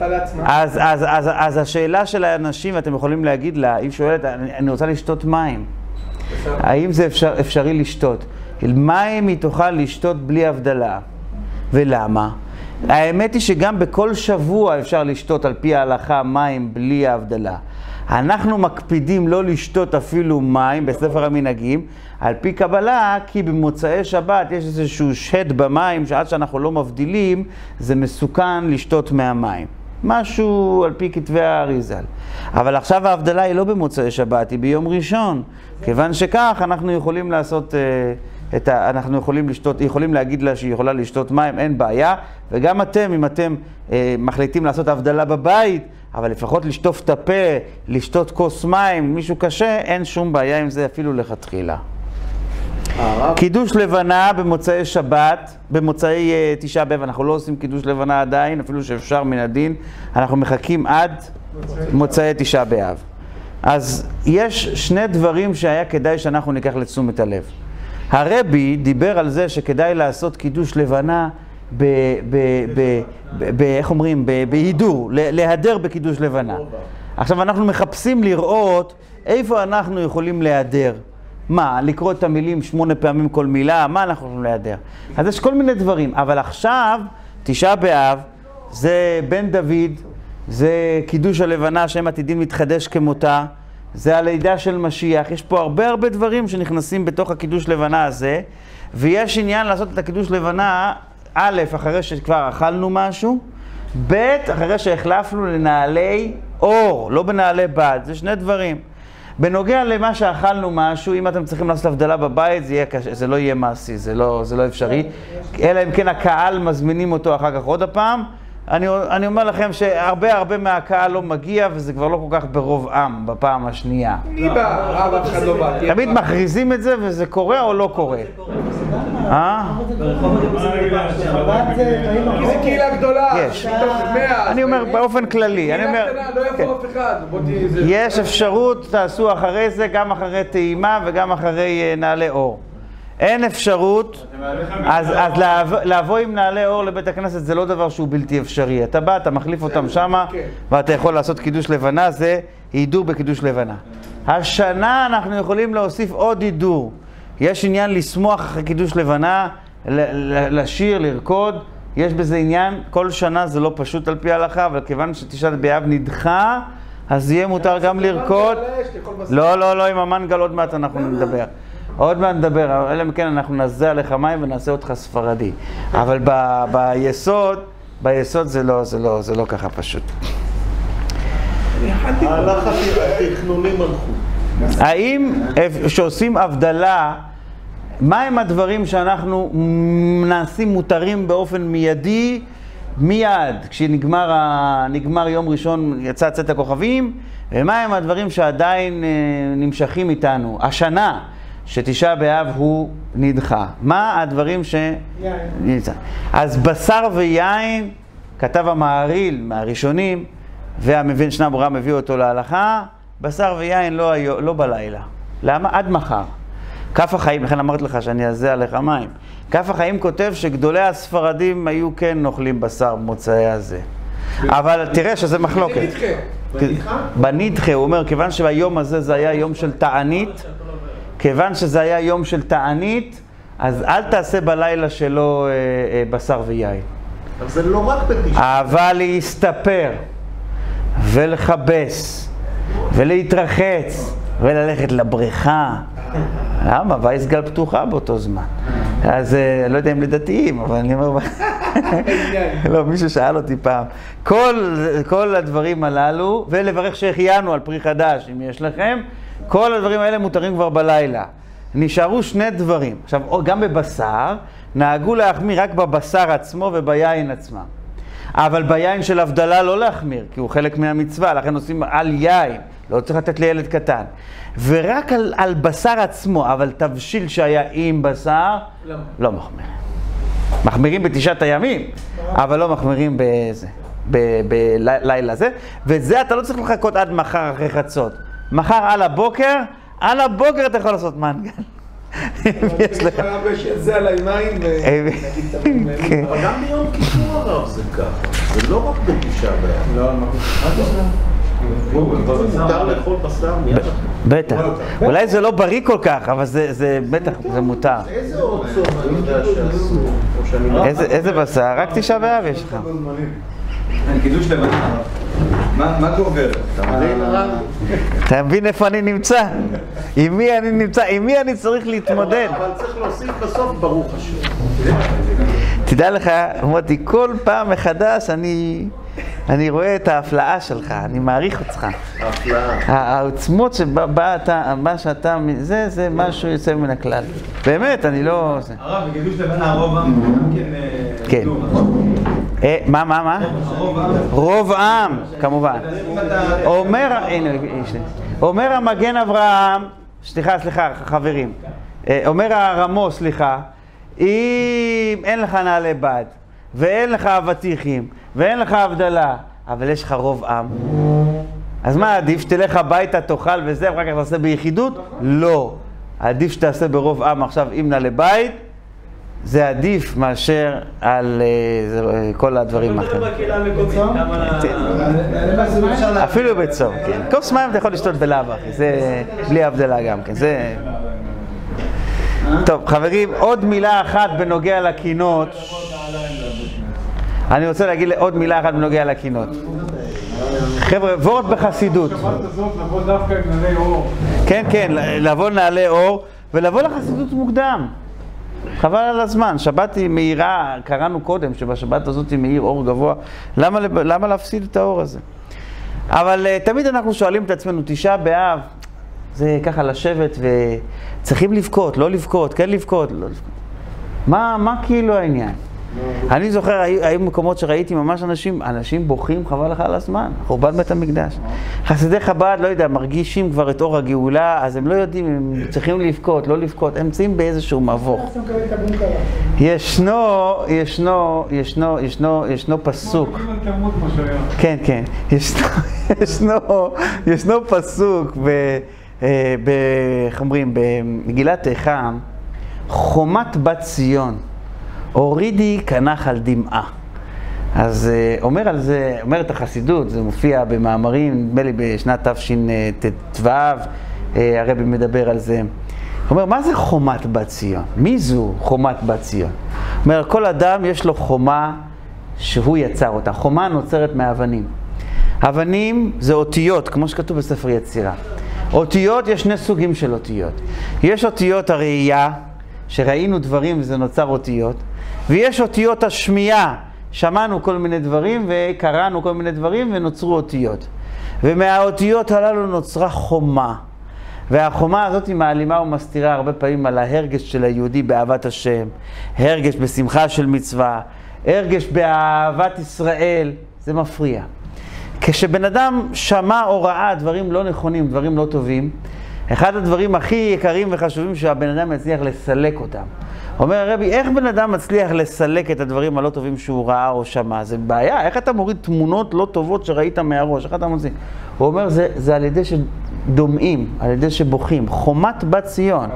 אז השאלה של האנשים, אתם יכולים להגיד לה, היא שואלת, אני רוצה לשתות מים, האם זה אפשרי לשתות? מים היא תוכל לשתות בלי הבדלה. ולמה? האמת היא שגם בכל שבוע אפשר לשתות על פי ההלכה מים בלי ההבדלה. אנחנו מקפידים לא לשתות אפילו מים בספר המנהגים, על פי קבלה, כי במוצאי שבת יש איזשהו שד במים שעד שאנחנו לא מבדילים, זה מסוכן לשתות מהמים. משהו על פי כתבי האריזל. אבל עכשיו ההבדלה היא לא במוצאי שבת, היא ביום ראשון. כיוון שכך אנחנו יכולים לעשות, אנחנו יכולים להגיד לה שהיא יכולה לשתות מים, אין בעיה. וגם אתם, אם אתם מחליטים לעשות הבדלה בבית, אבל לפחות לשטוף את הפה, לשתות כוס מים, מישהו קשה, אין שום בעיה עם זה אפילו לכתחילה. קידוש לבנה במוצאי שבת, במוצאי תשעה באב, אנחנו לא עושים קידוש לבנה עדיין, אפילו שאפשר מן הדין, אנחנו מחכים עד מוצאי תשעה באב. אז יש שני דברים שהיה כדאי שאנחנו ניקח לתשומת הלב. הרבי דיבר על זה שכדאי לעשות קידוש לבנה איך אומרים? בהידור, להיעדר בקידוש לבנה. עכשיו אנחנו מחפשים לראות איפה אנחנו יכולים להיעדר. מה? לקרוא את המילים 8 פעמים כל מילה? מה אנחנו יכולים להיעדר? אז יש כל מיני דברים, אבל עכשיו, תשעה באב, זה בן דוד, זה קידוש הלבנה שהם עתידים להתחדש כמותה, זה הלידה של משיח, יש פה הרבה דברים שנכנסים בתוך הקידוש לבנה הזה, ויש עניין לעשות את הקידוש לבנה, א', אחרי שכבר אכלנו משהו, ב', אחרי שהחלפנו לנעלי אור, לא בנעלי בד, זה שני דברים. בנוגע למה שאכלנו משהו, אם אתם צריכים לעשות הבדלה בבית, זה לא יהיה מעשי, זה לא אפשרי. אלא אם כן הקהל מזמינים אותו אחר כך עוד הפעם. אני אומר לכם שהרבה מהקהל לא מגיע, וזה כבר לא כל כך ברוב עם בפעם השנייה. מי בא? רב אף אחד לא בא. תמיד מכריזים את זה, וזה קורה או לא קורה? כי זה קהילה גדולה, יש. מתוך 100. אני אומר באופן כללי. קהילה קטנה, לא יבוא אף אחד. יש אפשרות, תעשו אחרי זה, גם אחרי טעימה וגם אחרי נעלי אור. אין אפשרות, אז לבוא עם נעלי אור לבית הכנסת זה לא דבר שהוא בלתי אפשרי. אתה בא, אתה מחליף אותם שמה, ואתה יכול לעשות קידוש לבנה, זה הידור בקידוש לבנה. השנה אנחנו יכולים להוסיף עוד הידור. יש עניין לשמוח אחרי קידוש לבנה, לשיר, לרקוד, יש בזה עניין. כל שנה זה לא פשוט על פי ההלכה, אבל כיוון שתשעת באב נדחה, אז יהיה מותר גם לרקוד. לא, עם המנגל עוד מעט אנחנו נדבר. עוד מעט נדבר, אלא מכן אנחנו נעשה עליך מים ונעשה אותך ספרדי. אבל ביסוד זה לא ככה פשוט. ההלכה התכנונים הלכו. האם שעושים הבדלה, מה הם הדברים שאנחנו נעשים מותרים באופן מיידי, מיד, כשנגמר יום ראשון יצא צאת הכוכבים, ומה הם הדברים שעדיין נמשכים איתנו? השנה, שתשעה באב הוא נדחה. מה הדברים נמצא? אז בשר ויין, כתב המהרי"ל מהראשונים, והמבין שנה ברורה מביא אותו להלכה, בשר ויין לא בלילה. למה? עד מחר. כף החיים, לכן אמרתי לך שאני אעשה עליך מים. כף החיים כותב שגדולי הספרדים היו כן אוכלים בשר במוצאי הזה. אבל תראה שזה מחלוקת. בנדחה, הוא אומר, כיוון שהיום הזה זה היה יום של תענית, אז אל תעשה בלילה שלו בשר ויין. אבל זה לא רק בתשעה. אבל להסתפר ולחבס ולהתרחץ וללכת לבריכה. למה? וייסגל פתוחה באותו זמן. אז לא יודע אם לדתיים, אבל אני אומר... לא, מישהו שאל אותי פעם. כל הדברים הללו, ולברך שהחיינו על פרי חדש, אם יש לכם, כל הדברים האלה מותרים כבר בלילה. נשארו שני דברים. עכשיו, גם בבשר, נהגו להחמיר רק בבשר עצמו וביין עצמם. אבל ביין של הבדלה לא להחמיר, כי הוא חלק מהמצווה, לכן עושים על יין, לא צריך לתת לילד קטן. ורק על בשר עצמו, אבל תבשיל שהיה עם בשר, לא מחמירים. מחמירים בתשעת הימים, אבל לא מחמירים בלילה זה. וזה אתה לא צריך לחכות עד מחר אחרי חצות. מחר על הבוקר אתה יכול לעשות מנגל. יש לך הרבה שזה עליי מים ונגיד את המאמנים. אבל גם ביום כיפור הרב זה ככה. זה לא רק בתשעה באב. לא, מותר לאכול בשר מיד אחר. בטח. אולי זה לא בריא כל כך, אבל זה בטח, זה מותר. איזה עוד צום אני יודע שעשו? איזה בשר? רק תשעה באב יש לך. קידוש לבנה. מה גובר? אתה מבין איפה אני נמצא? עם מי אני נמצא? עם מי אני צריך להתמודד? אבל צריך להוסיף בסוף ברוך השם. תדע לך, מוטי, כל פעם מחדש אני רואה את ההפלאה שלך, אני מעריך אותך. ההפלאה. העוצמות מה שאתה, זה משהו יוצא מן הכלל. באמת, אני לא... הרב, בקידוש לבנה הרוב עם כן. מה? רוב עם, כמובן. אומר המגן אברהם, סליחה, חברים. אומר הרמו, אם אין לך נעלי בד, ואין לך אבטיחים, ואין לך הבדלה, אבל יש לך רוב עם. אז מה, עדיף שתלך הביתה, תאכל וזה, ואחר כך תעשה ביחידות? לא. עדיף שתעשה ברוב עם עכשיו עם נעלי בית, זה עדיף מאשר על כל הדברים האחרים. אפילו בצום, כן. כוס מים אתה יכול לשתות בלאו אחי, זה בלי הבדלה גם כן. טוב, חברים, עוד מילה אחת בנוגע לקינות. אני רוצה להגיד עוד מילה אחת בנוגע לקינות. חבר'ה, וורט בחסידות. שבת הזאת לבוא דווקא עם נעלי אור. כן, לבוא נעלי אור ולבוא לחסידות מוקדם. חבל על הזמן, שבת היא מאירה, קראנו קודם שבשבת הזאת היא מאיר אור גבוה, למה להפסיד את האור הזה? אבל תמיד אנחנו שואלים את עצמנו, תשעה באב, זה ככה לשבת וצריכים לבכות, לא לבכות, כן לבכות, לא לבכות. מה כאילו העניין? אני זוכר, היו מקומות שראיתי ממש אנשים בוכים חבל לך על הזמן, חורבן בית המקדש. חסידי חב"ד, לא יודע, מרגישים כבר את אור הגאולה, אז הם לא יודעים, הם צריכים לבכות, לא לבכות, הם נמצאים באיזשהו מבוך. ישנו פסוק. כן, כן. ישנו פסוק איך אומרים, במגילת איכה, חומת בת ציון. הורידי כנחל דמעה. אז אומרת החסידות, זה מופיע במאמרים, נדמה לי בשנת תשט"ו, הרבי מדבר על זה. אומר, מה זה חומת בת ציון? מי זו חומת בת ציון? אומר, כל אדם יש לו חומה שהוא יצר אותה. חומה נוצרת מאבנים. אבנים זה אותיות, כמו שכתוב בספר יצירה. אותיות, יש שני סוגים של אותיות. יש אותיות הראייה, שראינו דברים וזה נוצר אותיות, ויש אותיות השמיעה, שמענו כל מיני דברים וקראנו כל מיני דברים ונוצרו אותיות. ומהאותיות הללו נוצרה חומה. והחומה הזאת היא מעלימה ומסתירה הרבה פעמים על ההרגש של היהודי באהבת השם, הרגש בשמחה של מצווה, הרגש באהבת ישראל, זה מפריע. כשבן אדם שמע או ראה דברים לא נכונים, דברים לא טובים, אחד הדברים הכי יקרים וחשובים שהבן אדם מצליח לסלק אותם. אומר הרבי, איך בן אדם מצליח לסלק את הדברים הלא טובים שהוא ראה או שמע? זה בעיה, איך אתה מוריד תמונות לא טובות שראית מהראש? איך אתה מוציא? הוא אומר, זה על ידי שדומעים, על ידי שבוכים. חומת בת ציון.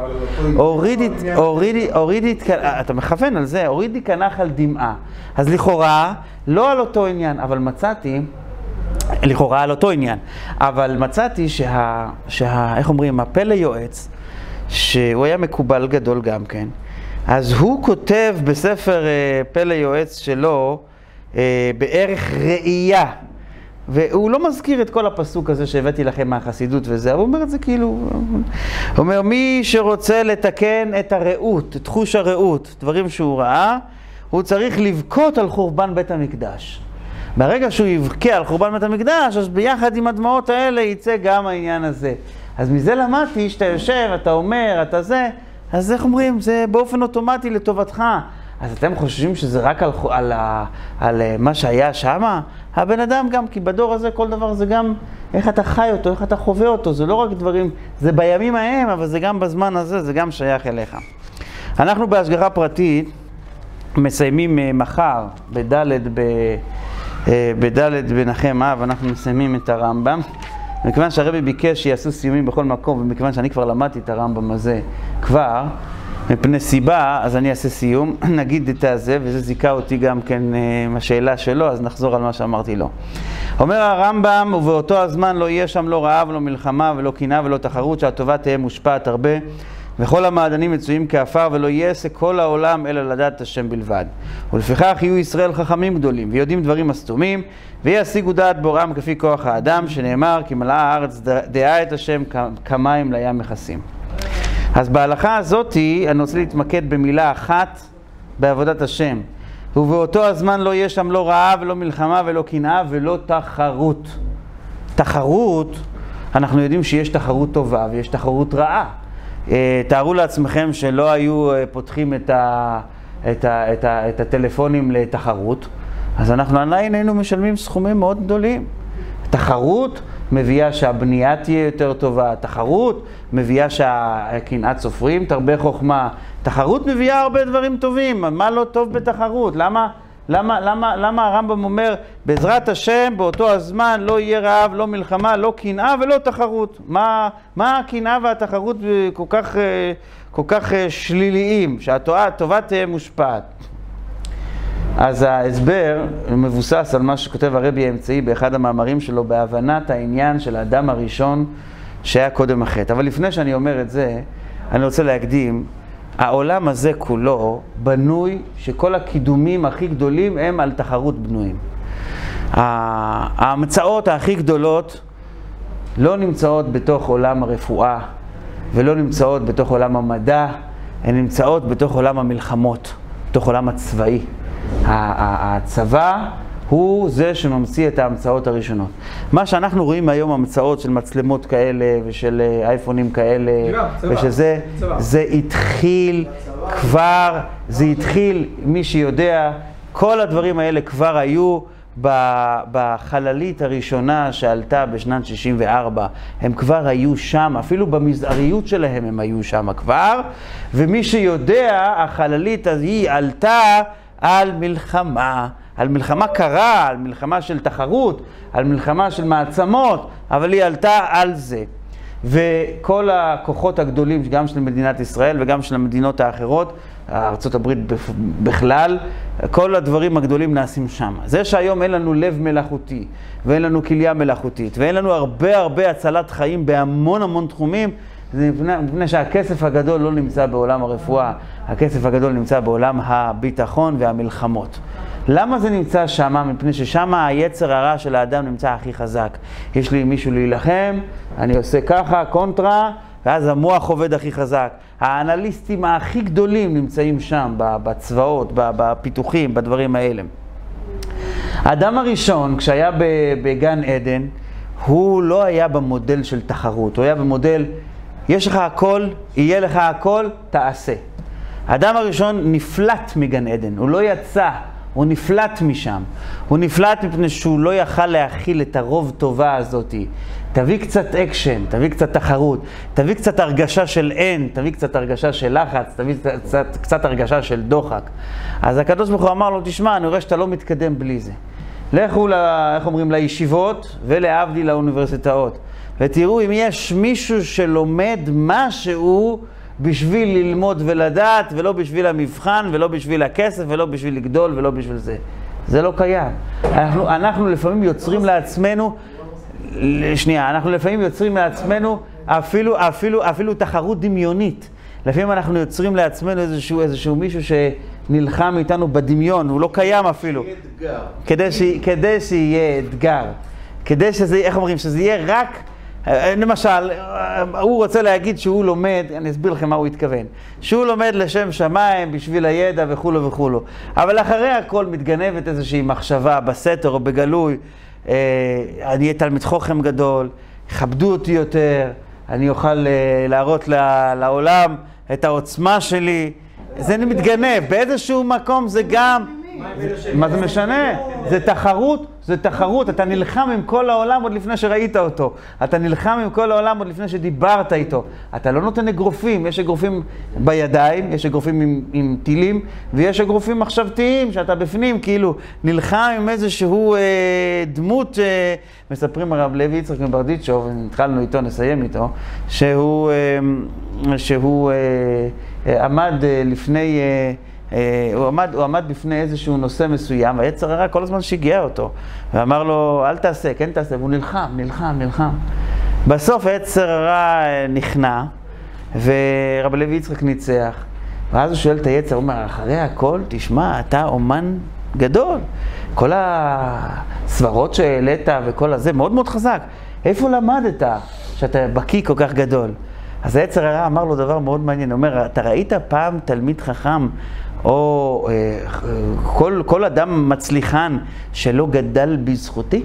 הורידי, אתה מכוון על זה, הורידי כנחל דמעה. אז לכאורה, לא על אותו עניין, אבל מצאתי, לכאורה על אותו עניין, אבל מצאתי איך אומרים, הפלא יועץ, שהוא היה מקובל גדול גם כן, אז הוא כותב בספר פלא יועץ שלו בערך ראייה, והוא לא מזכיר את כל הפסוק הזה שהבאתי לכם מהחסידות וזה, הוא אומר את זה כאילו, הוא אומר מי שרוצה לתקן את הראות, את תחוש הראות, דברים שהוא ראה, הוא צריך לבכות על חורבן בית המקדש. ברגע שהוא יבכה על חורבן בית המקדש, אז ביחד עם הדמעות האלה יצא גם העניין הזה. אז מזה למדתי שאתה יושב, אתה אומר, אתה זה, אז איך אומרים? זה באופן אוטומטי לטובתך. אז אתם חושבים שזה רק על מה שהיה שמה? הבן אדם גם, כי בדור הזה כל דבר זה גם איך אתה חי אותו, איך אתה חווה אותו. זה לא רק דברים, זה בימים ההם, אבל זה גם בזמן הזה, זה גם שייך אליך. אנחנו בהשגחה פרטית מסיימים מחר, בד' בנחם אב, אנחנו מסיימים את הרמב"ם. מכיוון שהרבי ביקש שיעשו סיומים בכל מקום, ומכיוון שאני כבר למדתי את הרמב"ם הזה כבר, מפני סיבה, אז אני אעשה סיום, נגיד את הזה, וזה זיקה אותי גם כן מהשאלה שלו, אז נחזור על מה שאמרתי לו. אומר הרמב"ם, ובאותו הזמן לא יהיה שם לא רעב, לא מלחמה, ולא קנאה, ולא תחרות, שהטובה תהיה מושפעת הרבה, וכל המעדנים מצויים כאפר, ולא יעשה כל העולם אלא לדעת את השם בלבד. ולפיכך יהיו ישראל חכמים גדולים, ויודעים דברים הסתומים, וישיגו דעת בוראם כפי כוח האדם, שנאמר, כי מלאה הארץ דעה את השם כמים לים מכסים. אז בהלכה הזאת אני רוצה להתמקד במילה אחת בעבודת השם. ובאותו הזמן לא יהיה שם לא רעב, ולא מלחמה, ולא קנאה, ולא תחרות. תחרות, אנחנו יודעים שיש תחרות טובה ויש תחרות רעה. תארו לעצמכם שלא היו פותחים את הטלפונים לתחרות, אז אנחנו עדיין היינו משלמים סכומים מאוד גדולים. תחרות מביאה שהבנייה תהיה יותר טובה, תחרות מביאה שהקנאת סופרים תרבה חוכמה, תחרות מביאה הרבה דברים טובים. מה לא טוב בתחרות? למה הרמב"ם אומר בעזרת השם באותו הזמן לא יהיה רעב, לא מלחמה, לא קנאה ולא תחרות? מה הקנאה והתחרות כל כך שליליים, שהטובה תהיה מושפעת? אז ההסבר מבוסס על מה שכותב הרבי האמצעי באחד המאמרים שלו, בהבנת העניין של האדם הראשון שהיה קודם החטא. אבל לפני שאני אומר את זה, אני רוצה להקדים, העולם הזה כולו בנוי שכל הקידומים הכי גדולים הם על תחרות בנויים. ההמצאות הכי גדולות לא נמצאות בתוך עולם הרפואה ולא נמצאות בתוך עולם המדע, הן נמצאות בתוך עולם המלחמות, בתוך עולם הצבאי. הצבא הוא זה שממציא את ההמצאות הראשונות. מה שאנחנו רואים היום, המצאות של מצלמות כאלה ושל אייפונים כאלה, ושזה, זה התחיל כבר, זה התחיל, מי שיודע, כל הדברים האלה כבר היו בחללית הראשונה שעלתה בשנת 64. הם כבר היו שם, אפילו במזעריות שלהם הם היו שם כבר, ומי שיודע, החללית היא עלתה על מלחמה. על מלחמה קרה, על מלחמה של תחרות, על מלחמה של מעצמות, אבל היא עלתה על זה. וכל הכוחות הגדולים, גם של מדינת ישראל וגם של המדינות האחרות, ארצות הברית בכלל, כל הדברים הגדולים נעשים שם. זה שהיום אין לנו לב מלאכותי, ואין לנו כליה מלאכותית, ואין לנו הרבה הצלת חיים בהמון תחומים, זה מפני שהכסף הגדול לא נמצא בעולם הרפואה, הכסף הגדול נמצא בעולם הביטחון והמלחמות. למה זה נמצא שם? מפני ששם היצר הרע של האדם נמצא הכי חזק. יש לי מישהו להילחם, אני עושה ככה, קונטרה, ואז המוח עובד הכי חזק. האנליסטים הכי גדולים נמצאים שם, בצבאות, בפיתוחים, בדברים האלה. האדם הראשון, כשהיה בגן עדן, הוא לא היה במודל של תחרות, הוא היה במודל, יש לך הכל, יהיה לך הכל, תעשה. האדם הראשון נפלט מגן עדן, הוא לא יצא, הוא נפלט משם. הוא נפלט מפני שהוא לא יכל להכיל את הרוב טובה הזאת. תביא קצת אקשן, תביא קצת תחרות, תביא קצת הרגשה של אין, תביא קצת הרגשה של לחץ, תביא קצת הרגשה של דוחק. אז הקדוש ברוך הוא אמר לו, תשמע, אני רואה שאתה לא מתקדם בלי זה. לכו, איך אומרים, לישיבות ולהבדיל לאוניברסיטאות. ותראו אם יש מישהו שלומד משהו בשביל ללמוד ולדעת, ולא בשביל המבחן, ולא בשביל הכסף, ולא בשביל לגדול, ולא בשביל זה. זה לא קיים. אנחנו לפעמים יוצרים לעצמנו, אנחנו לפעמים יוצרים לעצמנו אפילו תחרות דמיונית. לפעמים אנחנו יוצרים לעצמנו איזשהו מישהו שנלחם איתנו בדמיון, הוא לא קיים אפילו. כדי שיהיה אתגר. כדי שזה, איך אומרים, שזה יהיה רק, למשל, הוא רוצה להגיד שהוא לומד, אני אסביר לכם מה הוא התכוון, שהוא לומד לשם שמיים בשביל הידע וכולו וכולו, אבל אחרי הכל מתגנבת איזושהי מחשבה בסתר או בגלוי, אני אהיה תלמיד חוכם גדול, יכבדו אותי יותר, אני אוכל להראות לעולם את העוצמה שלי, זה מתגנב, באיזשהו מקום זה גם, מה זה משנה? זה תחרות, אתה נלחם עם כל העולם עוד לפני שראית אותו, אתה נלחם עם כל העולם עוד לפני שדיברת איתו, אתה לא נותן אגרופים, יש אגרופים בידיים, יש אגרופים עם טילים, ויש אגרופים מחשבתיים שאתה בפנים כאילו נלחם עם איזשהו דמות, מספרים הרב לוי יצחק מברדיצ'וב, התחלנו איתו, נסיים איתו, שהוא עמד לפני, הוא עמד בפני איזשהו נושא מסוים, והיצר הרע כל הזמן שיגע אותו, ואמר לו, אל תעשה, כן תעשה, והוא נלחם. בסוף היצר הרע נכנע, ורב לוי יצחק ניצח, ואז הוא שואל את היצר, הוא אומר, אחרי הכל, תשמע, אתה אומן גדול, כל הסברות שהעלית וכל הזה, מאוד מאוד חזק, איפה למדת שאתה בקיא כל כך גדול? אז היצר הרע אמר לו דבר מאוד מעניין, הוא אומר, אתה ראית פעם תלמיד חכם, או כל אדם מצליחן שלא גדל בזכותי?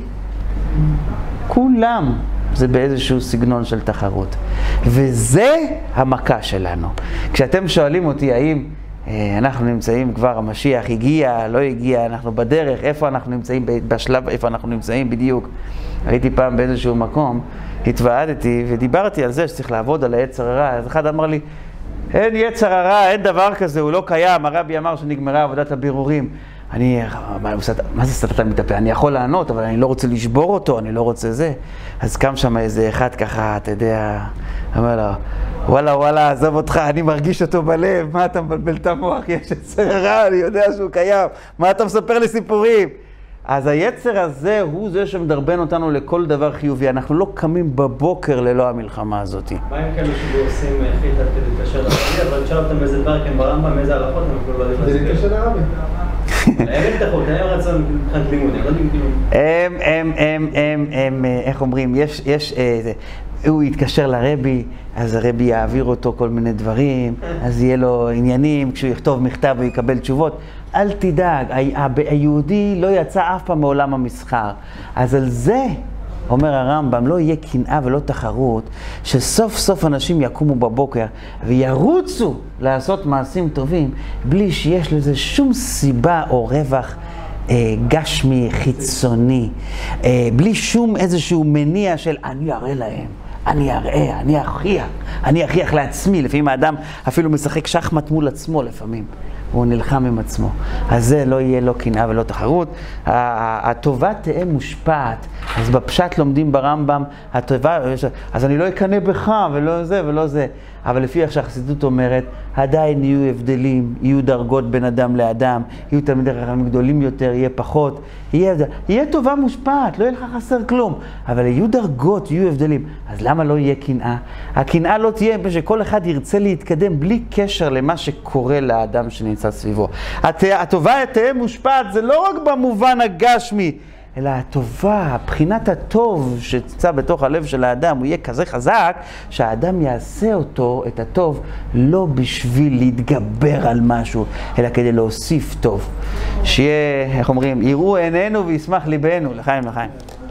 כולם זה באיזשהו סגנון של תחרות. וזה המכה שלנו. כשאתם שואלים אותי האם אנחנו נמצאים כבר, המשיח הגיע, לא הגיע, אנחנו בדרך, איפה אנחנו נמצאים בשלב, איפה אנחנו נמצאים בדיוק. הייתי פעם באיזשהו מקום, התוועדתי ודיברתי על זה שצריך לעבוד על היצר הרע. אז אחד אמר לי, אין יצר הרע, אין דבר כזה, הוא לא קיים. הרבי אמר שנגמרה עבודת הבירורים. מה זה סתת מתאפה? אני יכול לענות, אבל אני לא רוצה לשבור אותו, אני לא רוצה זה. אז קם שם איזה אחד ככה, אתה יודע, אמר לו, וואלה, עזוב אותך, אני מרגיש אותו בלב, מה אתה מבלבל את המוח? יש יצר הרע, אני יודע שהוא קיים, מה אתה מספר לי סיפורים? אז היצר הזה הוא זה שמדרבן אותנו לכל דבר חיובי. אנחנו לא קמים בבוקר ללא המלחמה הזאת. מה עם כאלה שעושים חיטה כדי להתקשר לרבי, אבל תשאל אותם איזה פרק הם ברמב"ם, איזה הלכות, הם אפילו לא יודעים זה להתקשר לרבי. אין תחות, אין רצון מבחינת לימוד, לא יודעים כאילו... איך אומרים, הוא יתקשר לרבי, אז הרבי יעביר אותו כל מיני דברים, אז יהיה לו עניינים, כשהוא יכתוב מכתב הוא יקבל תשובות. אל תדאג, היהודי לא יצא אף פעם מעולם המסחר. אז על זה, אומר הרמב"ם, לא יהיה קנאה ולא תחרות, שסוף סוף אנשים יקומו בבוקר וירוצו לעשות מעשים טובים, בלי שיש לזה שום סיבה או רווח גשמי, חיצוני, בלי שום איזשהו מניע של אני אראה להם. אני אכריח לעצמי. לפעמים האדם אפילו משחק שחמט מול עצמו לפעמים. הוא נלחם עם עצמו. אז זה לא יהיה לא קנאה ולא תחרות. הטובה תהיה מושפעת. אז בפשט לומדים ברמב"ם, הטובה, אז אני לא אקנה בך ולא זה ולא זה. אבל לפי איך שהחסידות אומרת, עדיין יהיו הבדלים, יהיו דרגות בין אדם לאדם, יהיו תלמידי חכמים גדולים יותר, יהיה פחות, יהיה טובה מושפעת, לא יהיה לך חסר כלום, אבל יהיו דרגות, יהיו הבדלים. אז למה לא יהיה קנאה? הקנאה לא תהיה שכל אחד ירצה להתקדם בלי קשר למה שקורה לאדם שנמצא סביבו. הטובה תהיה מושפעת, זה לא רק במובן הגשמי, אלא הטובה, בחינת הטוב שצא בתוך הלב של האדם, הוא יהיה כזה חזק שהאדם יעשה אותו, את הטוב, לא בשביל להתגבר על משהו, אלא כדי להוסיף טוב. שיהיה, איך אומרים, יראו עינינו וישמח ליבנו, לחיים לחיים.